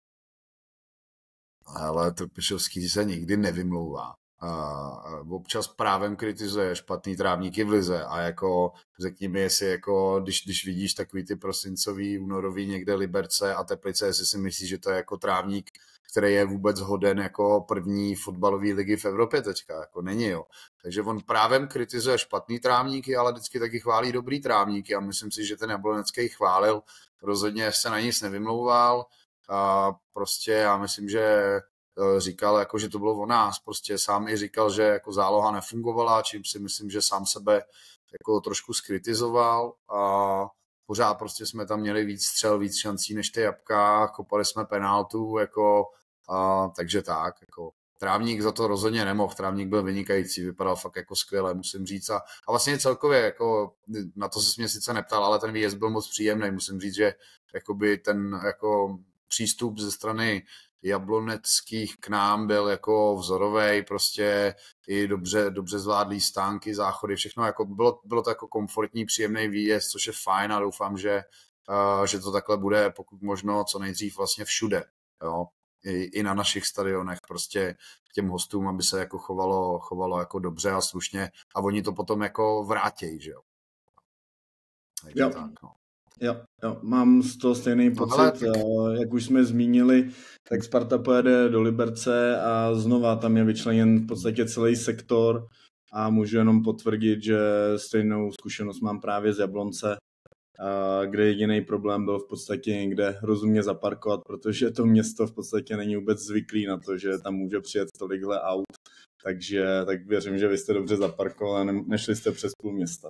S1: Ale Trpišovský se nikdy nevymlouvá. Občas právem kritizuje špatný trávníky v lize a jako řekni mi, jestli jako, když vidíš takový ty prosincový, únorový někde Liberce a Teplice, jestli si myslíš, že to je jako trávník, který je vůbec hoden jako první fotbalový ligy v Evropě teďka, jako není, jo. Takže on právem kritizuje špatný trávníky, ale vždycky taky chválí dobrý trávníky a myslím si, že ten Jablonecký chválil, rozhodně se na nic nevymlouval a prostě já myslím, že říkal, jako, že to bylo o nás. Prostě sám i říkal, že jako záloha nefungovala, čím si myslím, že sám sebe jako trošku skritizoval a pořád prostě jsme tam měli víc střel, víc šancí než ty jabka, kopali jsme penaltu, jako, takže tak. Jako, trávník za to rozhodně nemohl, trávník byl vynikající, vypadal fakt jako skvěle, musím říct. A vlastně celkově, jako, na to se mě sice neptal, ale ten výjezd byl moc příjemný, musím říct, že jakoby ten jako přístup ze strany jabloneckých k nám byl jako vzorovej, prostě i dobře zvládlý stánky, záchody, všechno jako bylo to jako komfortní, příjemný výjezd, což je fajn a doufám, že to takhle bude pokud možno co nejdřív vlastně všude, jo. I na našich stadionech prostě těm hostům, aby se jako chovalo jako dobře a slušně a oni to potom jako vrátějí, že jo.
S2: Jo.
S1: Tak, no.
S2: Jo, mám z toho stejný pocit, jak už jsme zmínili, tak Sparta pojede do Liberce a znova tam je vyčleněn v podstatě celý sektor a můžu jenom potvrdit, že stejnou zkušenost mám právě z Jablonce, kde jediný problém byl v podstatě někde rozumně zaparkovat, protože to město v podstatě není vůbec zvyklý na to, že tam může přijet tolikhle aut, takže tak věřím, že vy jste dobře zaparkovali a nešli jste přes půl města.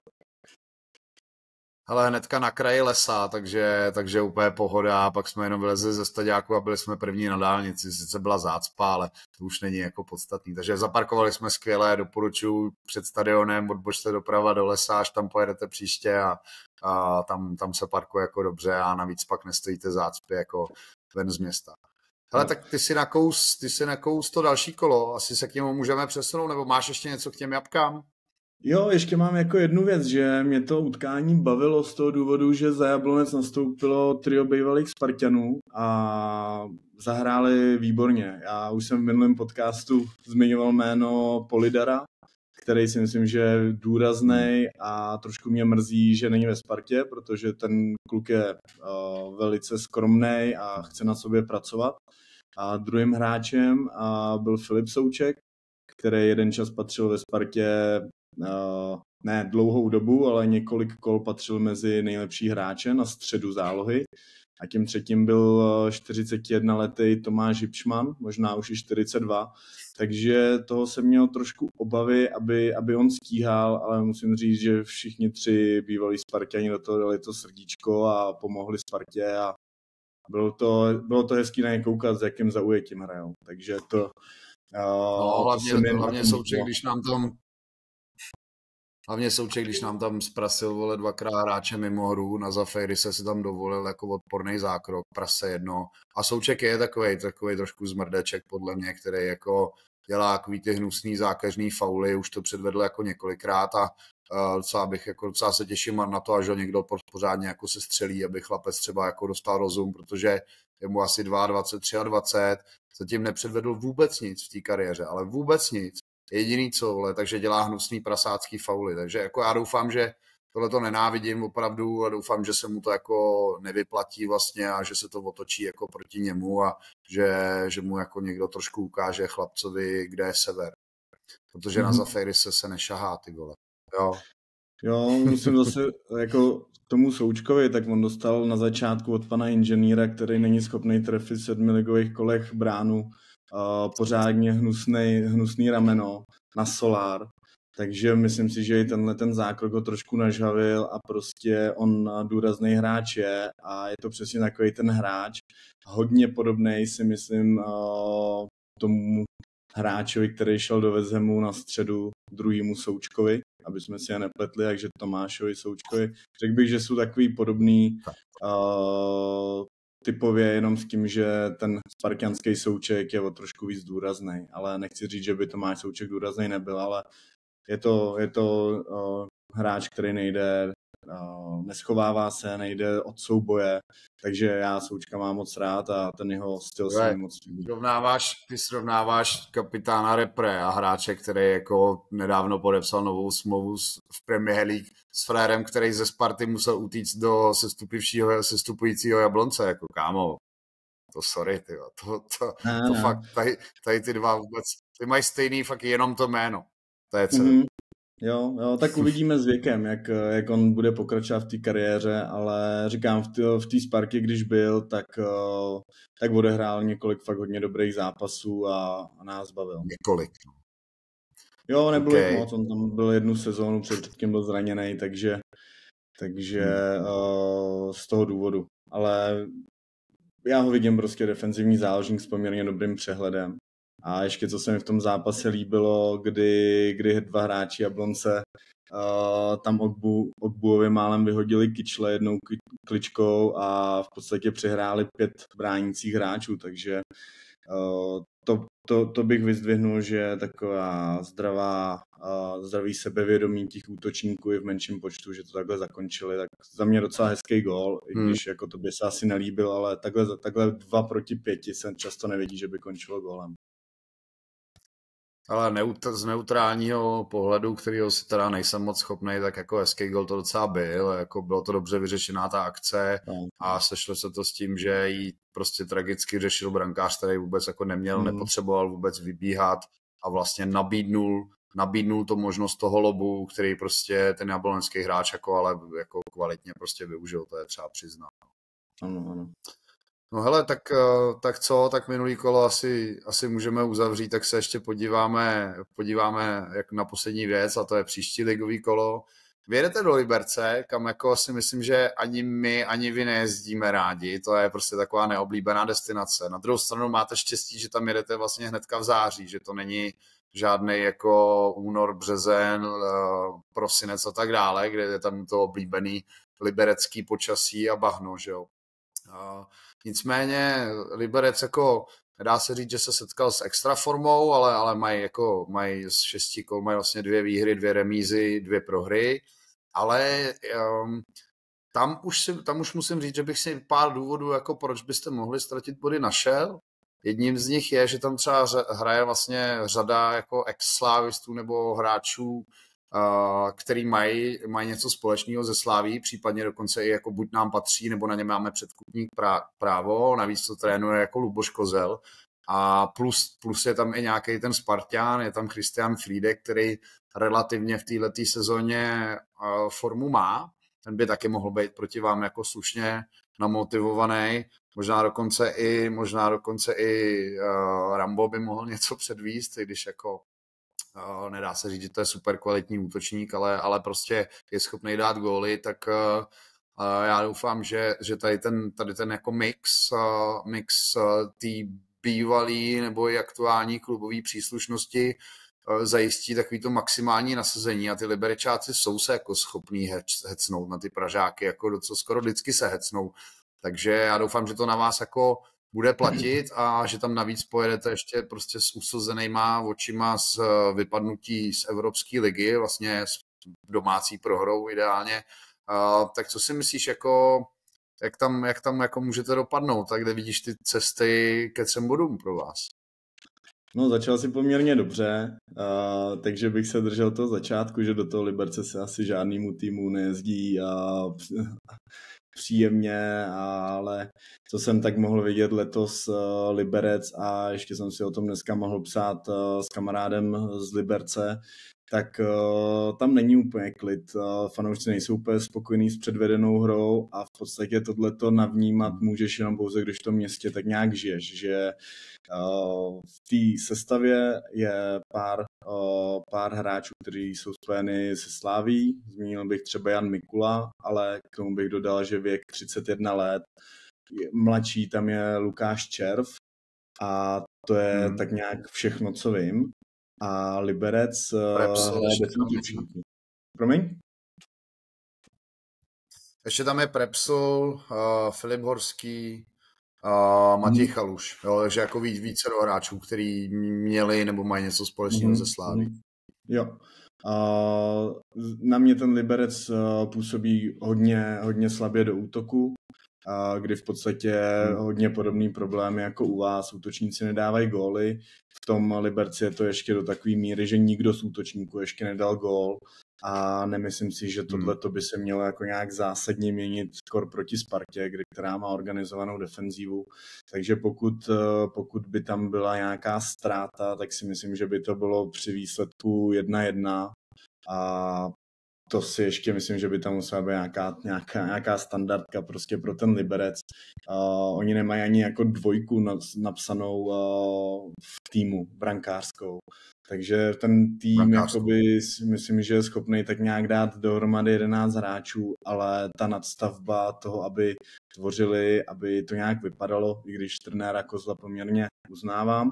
S1: Hele, hnedka na kraji lesa, takže úplně pohoda, pak jsme jenom vylezli ze staďáku a byli jsme první na dálnici, sice byla zácpa, ale to už není jako podstatný, takže zaparkovali jsme skvěle, doporučuji před stadionem, odbočte doprava do lesa, až tam pojedete příště a tam se parkuje jako dobře a navíc pak nestojíte zácpy jako ven z města. Hele, tak ty si nakous to další kolo, asi se k němu můžeme přesunout, nebo máš ještě něco k těm jabkám?
S2: Jo, ještě mám jako jednu věc, že mě to utkání bavilo z toho důvodu, že za Jablonec nastoupilo trio bývalých Spartanů a zahráli výborně. Já už jsem v minulém podcastu zmiňoval jméno Polidara, který si myslím, že je důrazný a trošku mě mrzí, že není ve Spartě, protože ten kluk je velice skromný a chce na sobě pracovat. A druhým hráčem byl Filip Souček, který jeden čas patřil ve Spartě ne dlouhou dobu, ale několik kol patřil mezi nejlepší hráče na středu zálohy. A tím třetím byl 41letý Tomáš Hipšman, možná už i 42. Takže toho jsem měl trošku obavy, aby on stíhal, ale musím říct, že všichni tři bývalí Sparťani do toho dali to srdíčko a pomohli Spartě a bylo to hezký na ně koukat, s jakým zaujetím hrajou. Takže to...
S1: hlavně Souček, když nám tam zprasil dvakrát hráče mimo hru, na Zafejry se tam dovolil jako odporný zákrok, prase jedno. A Souček je takovej trošku zmrdeček podle mě, který jako dělá takový ty hnusný zákeřný fauly, už to předvedl jako několikrát a docela se těším na to, až ho někdo pořádně jako se střelí, aby chlapec třeba jako dostal rozum, protože je mu asi 22, 23, zatím nepředvedl vůbec nic v té kariéře, ale vůbec nic. Jediný co, takže dělá hnusný prasácký fauly, takže jako já doufám, že tohle to nenávidím opravdu a doufám, že se mu to jako nevyplatí vlastně a že se to otočí jako proti němu a že mu jako někdo trošku ukáže chlapcovi, kde je sever. Protože na Zafejry se nešahá, ty vole.
S2: Jo, musím zase jako tomu Součkovi, tak on dostal na začátku od pana inženýra, který není schopný trefit v 7 ligových kolech bránu, pořádně hnusný rameno na solár. Takže myslím si, že i ten zákrok ho trošku nažhavil a prostě on důrazný hráč je a je to přesně takový ten hráč. Hodně podobnej si myslím tomu hráčovi, který šel do West Hamu na středu, druhýmu Součkovi, aby jsme si je nepletli, takže Tomášovi Součkovi. Řekl bych, že jsou takový podobný typově jenom s tím, že ten spartanský Souček je o trošku víc důrazný, ale nechci říct, že by Tomáš Souček důrazný nebyl, ale je to hráč, který neschovává se, nejde od souboje, takže já Součka mám moc rád a ten jeho styl se mi moc líbí.
S1: Ty srovnáváš kapitána repre a hráče, který jako nedávno podepsal novou smlouvu v Premier League s frérem, který ze Sparty musel utíct do sestupujícího Jablonce, jako kámo. To sorry, tyjo. To fakt, tady ty dva vůbec, ty mají stejný fakt jenom to jméno. To je celé.
S2: Jo, tak uvidíme s věkem, jak on bude pokračovat v té kariéře, ale říkám, v té Spartě, když byl, tak odehrál několik fakt hodně dobrých zápasů a nás bavil.
S1: Několik.
S2: Jo, nebylo jich moc, on tam byl jednu sezónu, předtím byl zraněný, takže z toho důvodu. Ale já ho vidím prostě defenzivní záložník s poměrně dobrým přehledem. A ještě co se mi v tom zápase líbilo, kdy dva hráči Jablonce tam Ogbuovi málem vyhodili kyčle jednou kličkou a v podstatě přehráli 5 bránících hráčů, takže To bych vyzdvihnul, že je taková zdravý sebevědomí těch útočníků i v menším počtu, že to takhle zakončili, tak za mě docela hezký gól, i když jako to by se asi nelíbil, ale takhle 2-5 se často nevidí, že by končilo gólem.
S1: Ale z neutrálního pohledu, kterého si teda nejsem moc schopnej, tak jako hezký gol to docela byl, jako bylo to dobře vyřešená ta akce a sešlo se to s tím, že jí prostě tragicky řešil brankář, který vůbec jako neměl, nepotřeboval vůbec vybíhat a vlastně nabídnul to možnost toho lobu, který prostě ten jablonský hráč ale jako kvalitně prostě využil, to je třeba přiznat.
S2: Ano.
S1: No hele, tak co, tak minulý kolo asi můžeme uzavřít, tak se ještě podíváme jak na poslední věc, a to je příští ligový kolo. Vyjedete do Liberce, kam jako si myslím, že ani my, ani vy nejezdíme rádi, to je prostě taková neoblíbená destinace. Na druhou stranu máte štěstí, že tam jedete vlastně hnedka v září, že to není žádný jako únor, březen, prosinec a tak dále, kde je tam to oblíbený liberecký počasí a bahno, že jo. Nicméně Liberec jako dá se říct, že se setkal s extra formou, ale mají z 6 kol mají vlastně 2 výhry, 2 remízy, 2 prohry, ale tam už musím říct, že bych si pár důvodů, jako proč byste mohli ztratit body, našel. Jedním z nich je, že tam třeba hraje vlastně řada jako ex-slávistů nebo hráčů, který mají něco společného ze Slaví, případně dokonce i jako buď nám patří, nebo na ně máme předkupní právo, navíc to trénuje jako Luboš Kozel a plus je tam i nějaký ten Spartan, je tam Christian Friedek, který relativně v této sezóně formu má, ten by taky mohl být proti vám jako slušně namotivovaný, možná dokonce i Rambo by mohl něco předvíst, i když jako nedá se říct, že to je super kvalitní útočník, ale prostě je schopný dát góly, tak já doufám, že tady ten jako mix té bývalý nebo i aktuální klubové příslušnosti zajistí takový to maximální nasazení a ty Liberečáci jsou se jako schopní hecnout na ty Pražáky, jako co skoro vždycky se hecnou. Takže já doufám, že to na vás jako bude platit a že tam navíc pojedete ještě prostě s uslzenýma očima z vypadnutí z Evropské ligy, vlastně s domácí prohrou ideálně. Tak co si myslíš, jako, jak tam jako můžete dopadnout? Tak kde vidíš ty cesty ke 3 bodům pro vás?
S2: No, začal si poměrně dobře, takže bych se držel toho začátku, že do toho Liberce se asi žádnému týmu nejezdí příjemně, ale co jsem tak mohl vidět letos Liberec a ještě jsem si o tom dneska mohl psát s kamarádem z Liberce, tak tam není úplně klid. Fanoušci nejsou úplně spokojení s předvedenou hrou a v podstatě tohleto navnímat můžeš jenom pouze, když v tom městě tak nějak žiješ, že v té sestavě je pár hráčů, kteří jsou spojeny se Slaví. Zmínil bych třeba Jan Mikula, ale k tomu bych dodal, že věk 31 let. Mladší tam je Lukáš Červ a to je tak nějak všechno, co vím. A Liberec hraje bez útočníků. Promiň?
S1: Ještě tam je Prepsl, Filip Horský, Matěj Chaluš, jo, takže jako více hráčů, který měli nebo mají něco společného ze Slávy.
S2: Jo. Na mě ten Liberec působí hodně slabě do útoku, kdy v podstatě hodně podobný problémy jako u vás. Útočníci nedávají góly. V tom Liberci je to ještě do takové míry, že nikdo z útočníků ještě nedal gól a nemyslím si, že tohleto by se mělo jako nějak zásadně měnit skoro proti Spartě, která má organizovanou defenzívu. Takže pokud by tam byla nějaká ztráta, tak si myslím, že by to bylo při výsledku 1-1 a to si ještě myslím, že by tam musela být nějaká standardka prostě pro ten Liberec. Oni nemají ani jako dvojku napsanou v týmu brankářskou. Takže ten tým jakoby, myslím, že je schopný tak nějak dát dohromady 11 hráčů, ale ta nadstavba toho, aby tvořili, aby to nějak vypadalo, i když trenéra Kozla poměrně uznávám,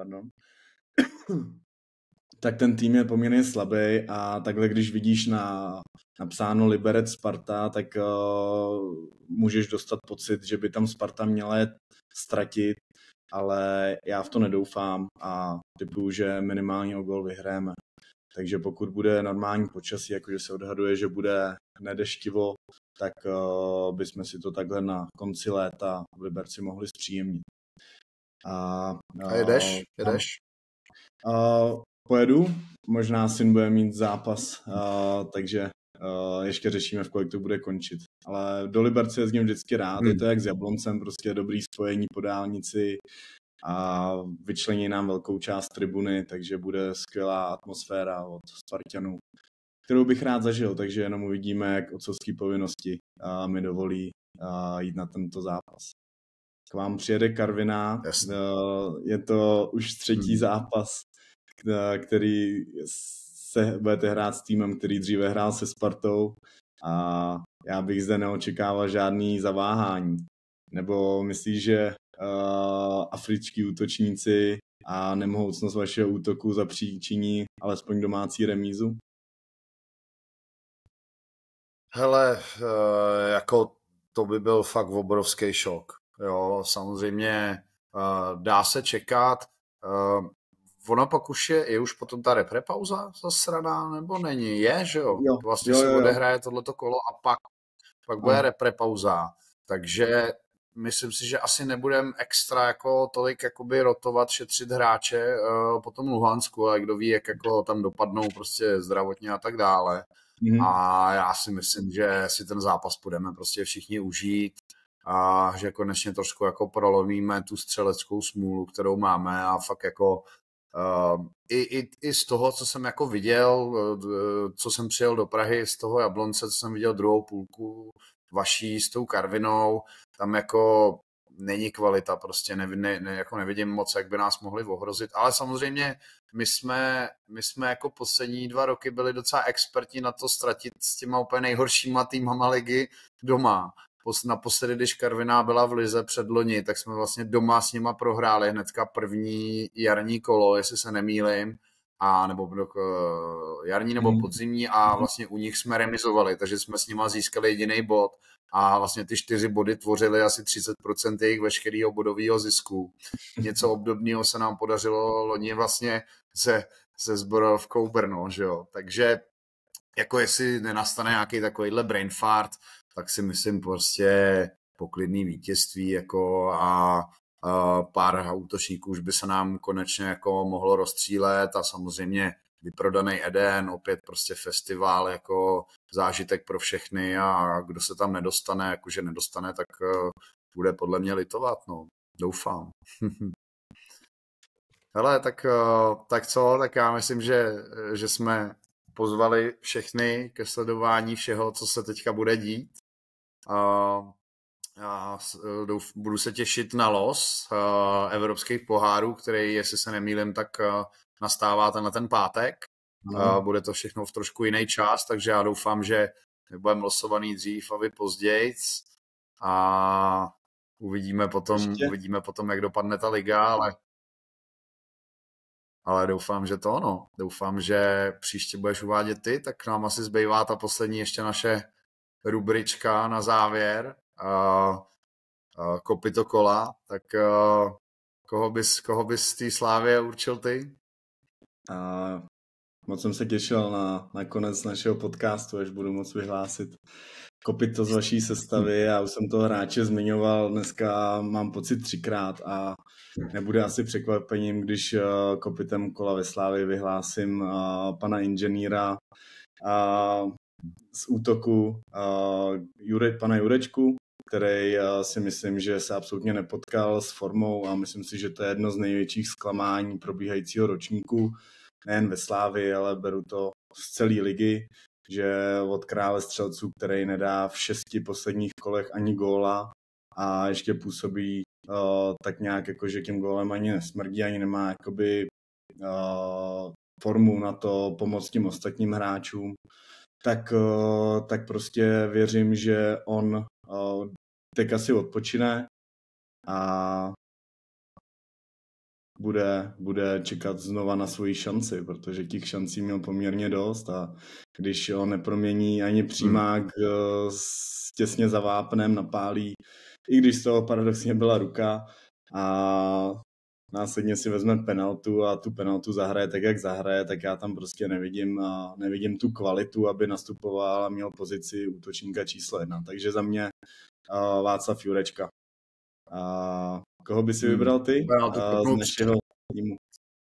S2: tak ten tým je poměrně slabý a takhle, když vidíš napsáno Liberec Sparta, tak můžeš dostat pocit, že by tam Sparta měla ztratit ale já v to nedoufám a typuju, že minimálně o gól vyhráme. Takže pokud bude normální počasí, jakože se odhaduje, že bude nedeštivo, tak bychom si to takhle na konci léta v Liberci mohli zpříjemnit.
S1: A jedeš?
S2: Pojedu, možná syn bude mít zápas, takže ještě řešíme, v kolik to bude končit. Ale do Liberce jezdím vždycky rád, je to jak s Jabloncem, prostě dobrý spojení po dálnici a vyčlení nám velkou část tribuny, takže bude skvělá atmosféra od Spartanů, kterou bych rád zažil, takže jenom uvidíme, jak otcovské povinnosti mi dovolí jít na tento zápas. K vám přijede Karviná, je to už třetí zápas, který se budete hrát s týmem, který dříve hrál se Spartou a já bych zde neočekával žádný zaváhání. Nebo myslíš, že afričtí útočníci a nemohoucnost vašeho útoku zapříčiní alespoň domácí remízu?
S1: Hele, jako to by byl fakt obrovský šok. Jo, samozřejmě dá se čekat. Ono pak už je už potom ta reprepauza zasraná, nebo není? Je, že jo? Vlastně se odehraje tohleto kolo a pak bude reprepauza. Takže myslím si, že asi nebudeme extra jako tolik jakoby rotovat, šetřit hráče po tom Luhansku, ale kdo ví, jak jako tam dopadnou prostě zdravotně a tak dále. A já si myslím, že si ten zápas budeme prostě všichni užít a že konečně trošku jako prolomíme tu střeleckou smůlu, kterou máme a fakt jako i z toho, co jsem jako viděl, co jsem přijel do Prahy, z toho Jablonce, co jsem viděl druhou půlku vaší s tou Karvinou, tam jako není kvalita, prostě jako nevidím moc, jak by nás mohli ohrozit, ale samozřejmě my jsme jako poslední 2 roky byli docela experti na to ztratit s těma úplně nejhoršíma týmama ligy doma. Naposledy, když Karviná byla v lize předloni, tak jsme vlastně doma s nima prohráli hnedka první jarní kolo, jestli se nemýlim, nebo jarní nebo podzimní a vlastně u nich jsme remizovali, takže jsme s nima získali jediný bod a vlastně ty 4 body tvořily asi 30% jejich veškerého bodového zisku. Něco obdobného se nám podařilo loni vlastně se Zborovkou Brno, že jo. Takže jako jestli nenastane nějaký takovýhle brain fart, tak si myslím prostě poklidný vítězství jako a pár útočníků už by se nám konečně jako mohlo rozstřílet a samozřejmě vyprodaný Eden, opět prostě festival jako zážitek pro všechny a kdo se tam nedostane, jakože nedostane, tak bude podle mě litovat, no, doufám. Hele, tak co, tak já myslím, že jsme pozvali všechny ke sledování všeho, co se teďka bude dít. Budu se těšit na los evropských pohárů, který, jestli se nemýlím, tak nastává na ten pátek. Bude to všechno v trošku jiný čas, takže já doufám, že budeme losovaný dřív a vy pozdějc. A uvidíme potom, jak dopadne ta liga, ale doufám, že to ono. Doufám, že příště budeš uvádět ty, tak nám asi zbývá ta poslední ještě naše rubrička na závěr. Kopyto kola, tak koho bys z té Slávie určil ty?
S2: Moc jsem se těšil na konec našeho podcastu, až budu moct vyhlásit kopyto z vaší sestavy. Já už jsem toho hráče zmiňoval dneska, mám pocit 3krát a nebude asi překvapením, když kopytem kola ve Slávii vyhlásím pana inženýra z útoku pana Jurečku, který si myslím, že se absolutně nepotkal s formou a myslím si, že to je jedno z největších zklamání probíhajícího ročníku, nejen ve Slávii, ale beru to z celé ligy, že od krále střelců, který nedá v 6 posledních kolech ani góla a ještě působí tak nějak, jako že tím gólem ani nesmrdí, ani nemá jakoby formu na to pomoct tím ostatním hráčům, tak prostě věřím, že on teď asi odpočine a bude čekat znova na svoji šanci, protože těch šancí měl poměrně dost a když ho nepromění ani přímák těsně za vápnem napálí, i když z toho paradoxně byla ruka, a následně si vezme penaltu a tu penaltu zahraje tak, jak zahraje, tak já tam prostě nevidím tu kvalitu, aby nastupoval a měl pozici útočníka číslo 1. Takže za mě Václav Jurečka. Koho by si vybral ty z našeho týmu?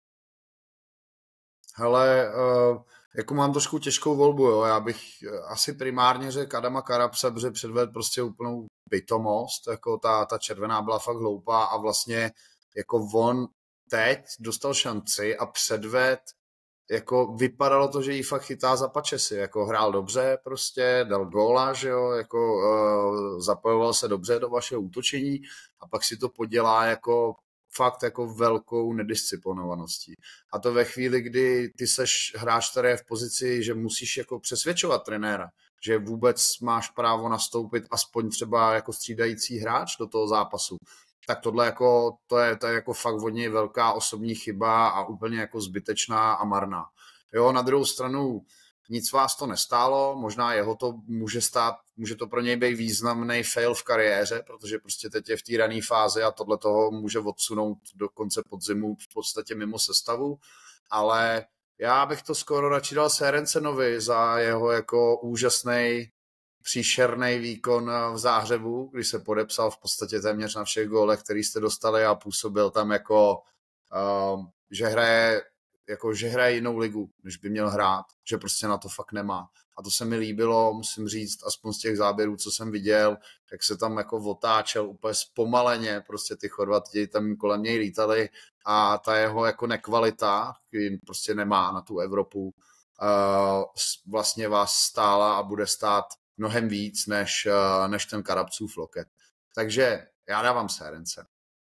S1: Hele, jako mám trošku těžkou volbu, jo. Já bych asi primárně řekl Adama Karabse, protože předvedl prostě úplnou pitomost, jako ta červená byla fakt hloupá a vlastně jako on teď dostal šanci a předved, jako vypadalo to, že jí fakt chytá za pačesy, jako hrál dobře prostě, dal góla, že jo, jako zapojoval se dobře do vašeho útočení a pak si to podělá jako fakt jako velkou nedisciplinovaností. A to ve chvíli, kdy ty seš hráč, který je v pozici, že musíš jako přesvědčovat trenéra, že vůbec máš právo nastoupit aspoň třeba jako střídající hráč do toho zápasu, tak tohle jako, to je jako fakt od něj velká osobní chyba a úplně jako zbytečná a marná. Jo, na druhou stranu nic vás to nestálo, možná jeho to může stát, může to pro něj být významný fail v kariéře, protože prostě teď je v té rané fázi a tohle toho může odsunout do konce podzimu v podstatě mimo sestavu, ale já bych to skoro radši dal Serencenovi za jeho jako úžasný příšerný výkon v Záhřebu, když se podepsal v podstatě téměř na všech gólech, který jste dostali a působil tam jako, že hraje jinou ligu, než by měl hrát, že prostě na to fakt nemá. A to se mi líbilo, musím říct, aspoň z těch záběrů, co jsem viděl, jak se tam jako otáčel úplně zpomaleně, prostě ty Chorvati tam kolem něj lítali a ta jeho jako nekvalita, který prostě nemá na tu Evropu, vlastně vás stála a bude stát mnohem víc, než ten Karabcův loket. Takže já dávám Serence.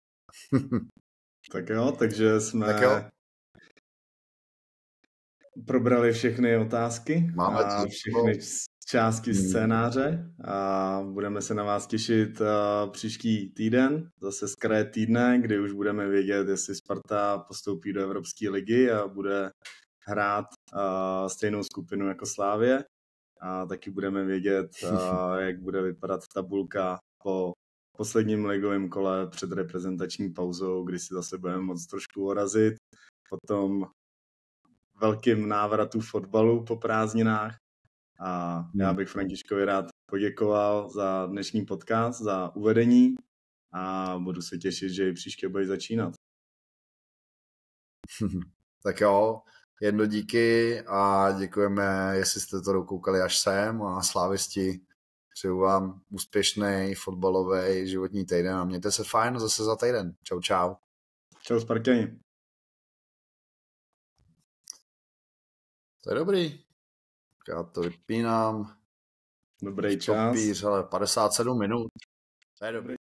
S2: Tak jo, takže jsme probrali všechny otázky a všechny části scénáře a budeme se na vás těšit příští týden, zase z kraje týdne, kdy už budeme vědět, jestli Sparta postoupí do Evropské ligy a bude hrát stejnou skupinu jako Slavie. A taky budeme vědět, jak bude vypadat tabulka po posledním ligovém kole před reprezentační pauzou, kdy si zase budeme moct trošku orazit. Potom velkým návratu fotbalu po prázdninách. A já bych Františkovi rád poděkoval za dnešní podcast, za uvedení a budu se těšit, že i příště bude začínat.
S1: Tak jo, jedno díky a děkujeme, jestli jste to dokoukali až sem a slávisti. Přeju vám úspěšný fotbalový životní týden a mějte se fajn zase za týden. Čau, čau.
S2: Čau, Spartěni.
S1: To je dobrý. Já to vypínám.
S2: Dobrý čas.
S1: Ale 57 minut. To je dobrý.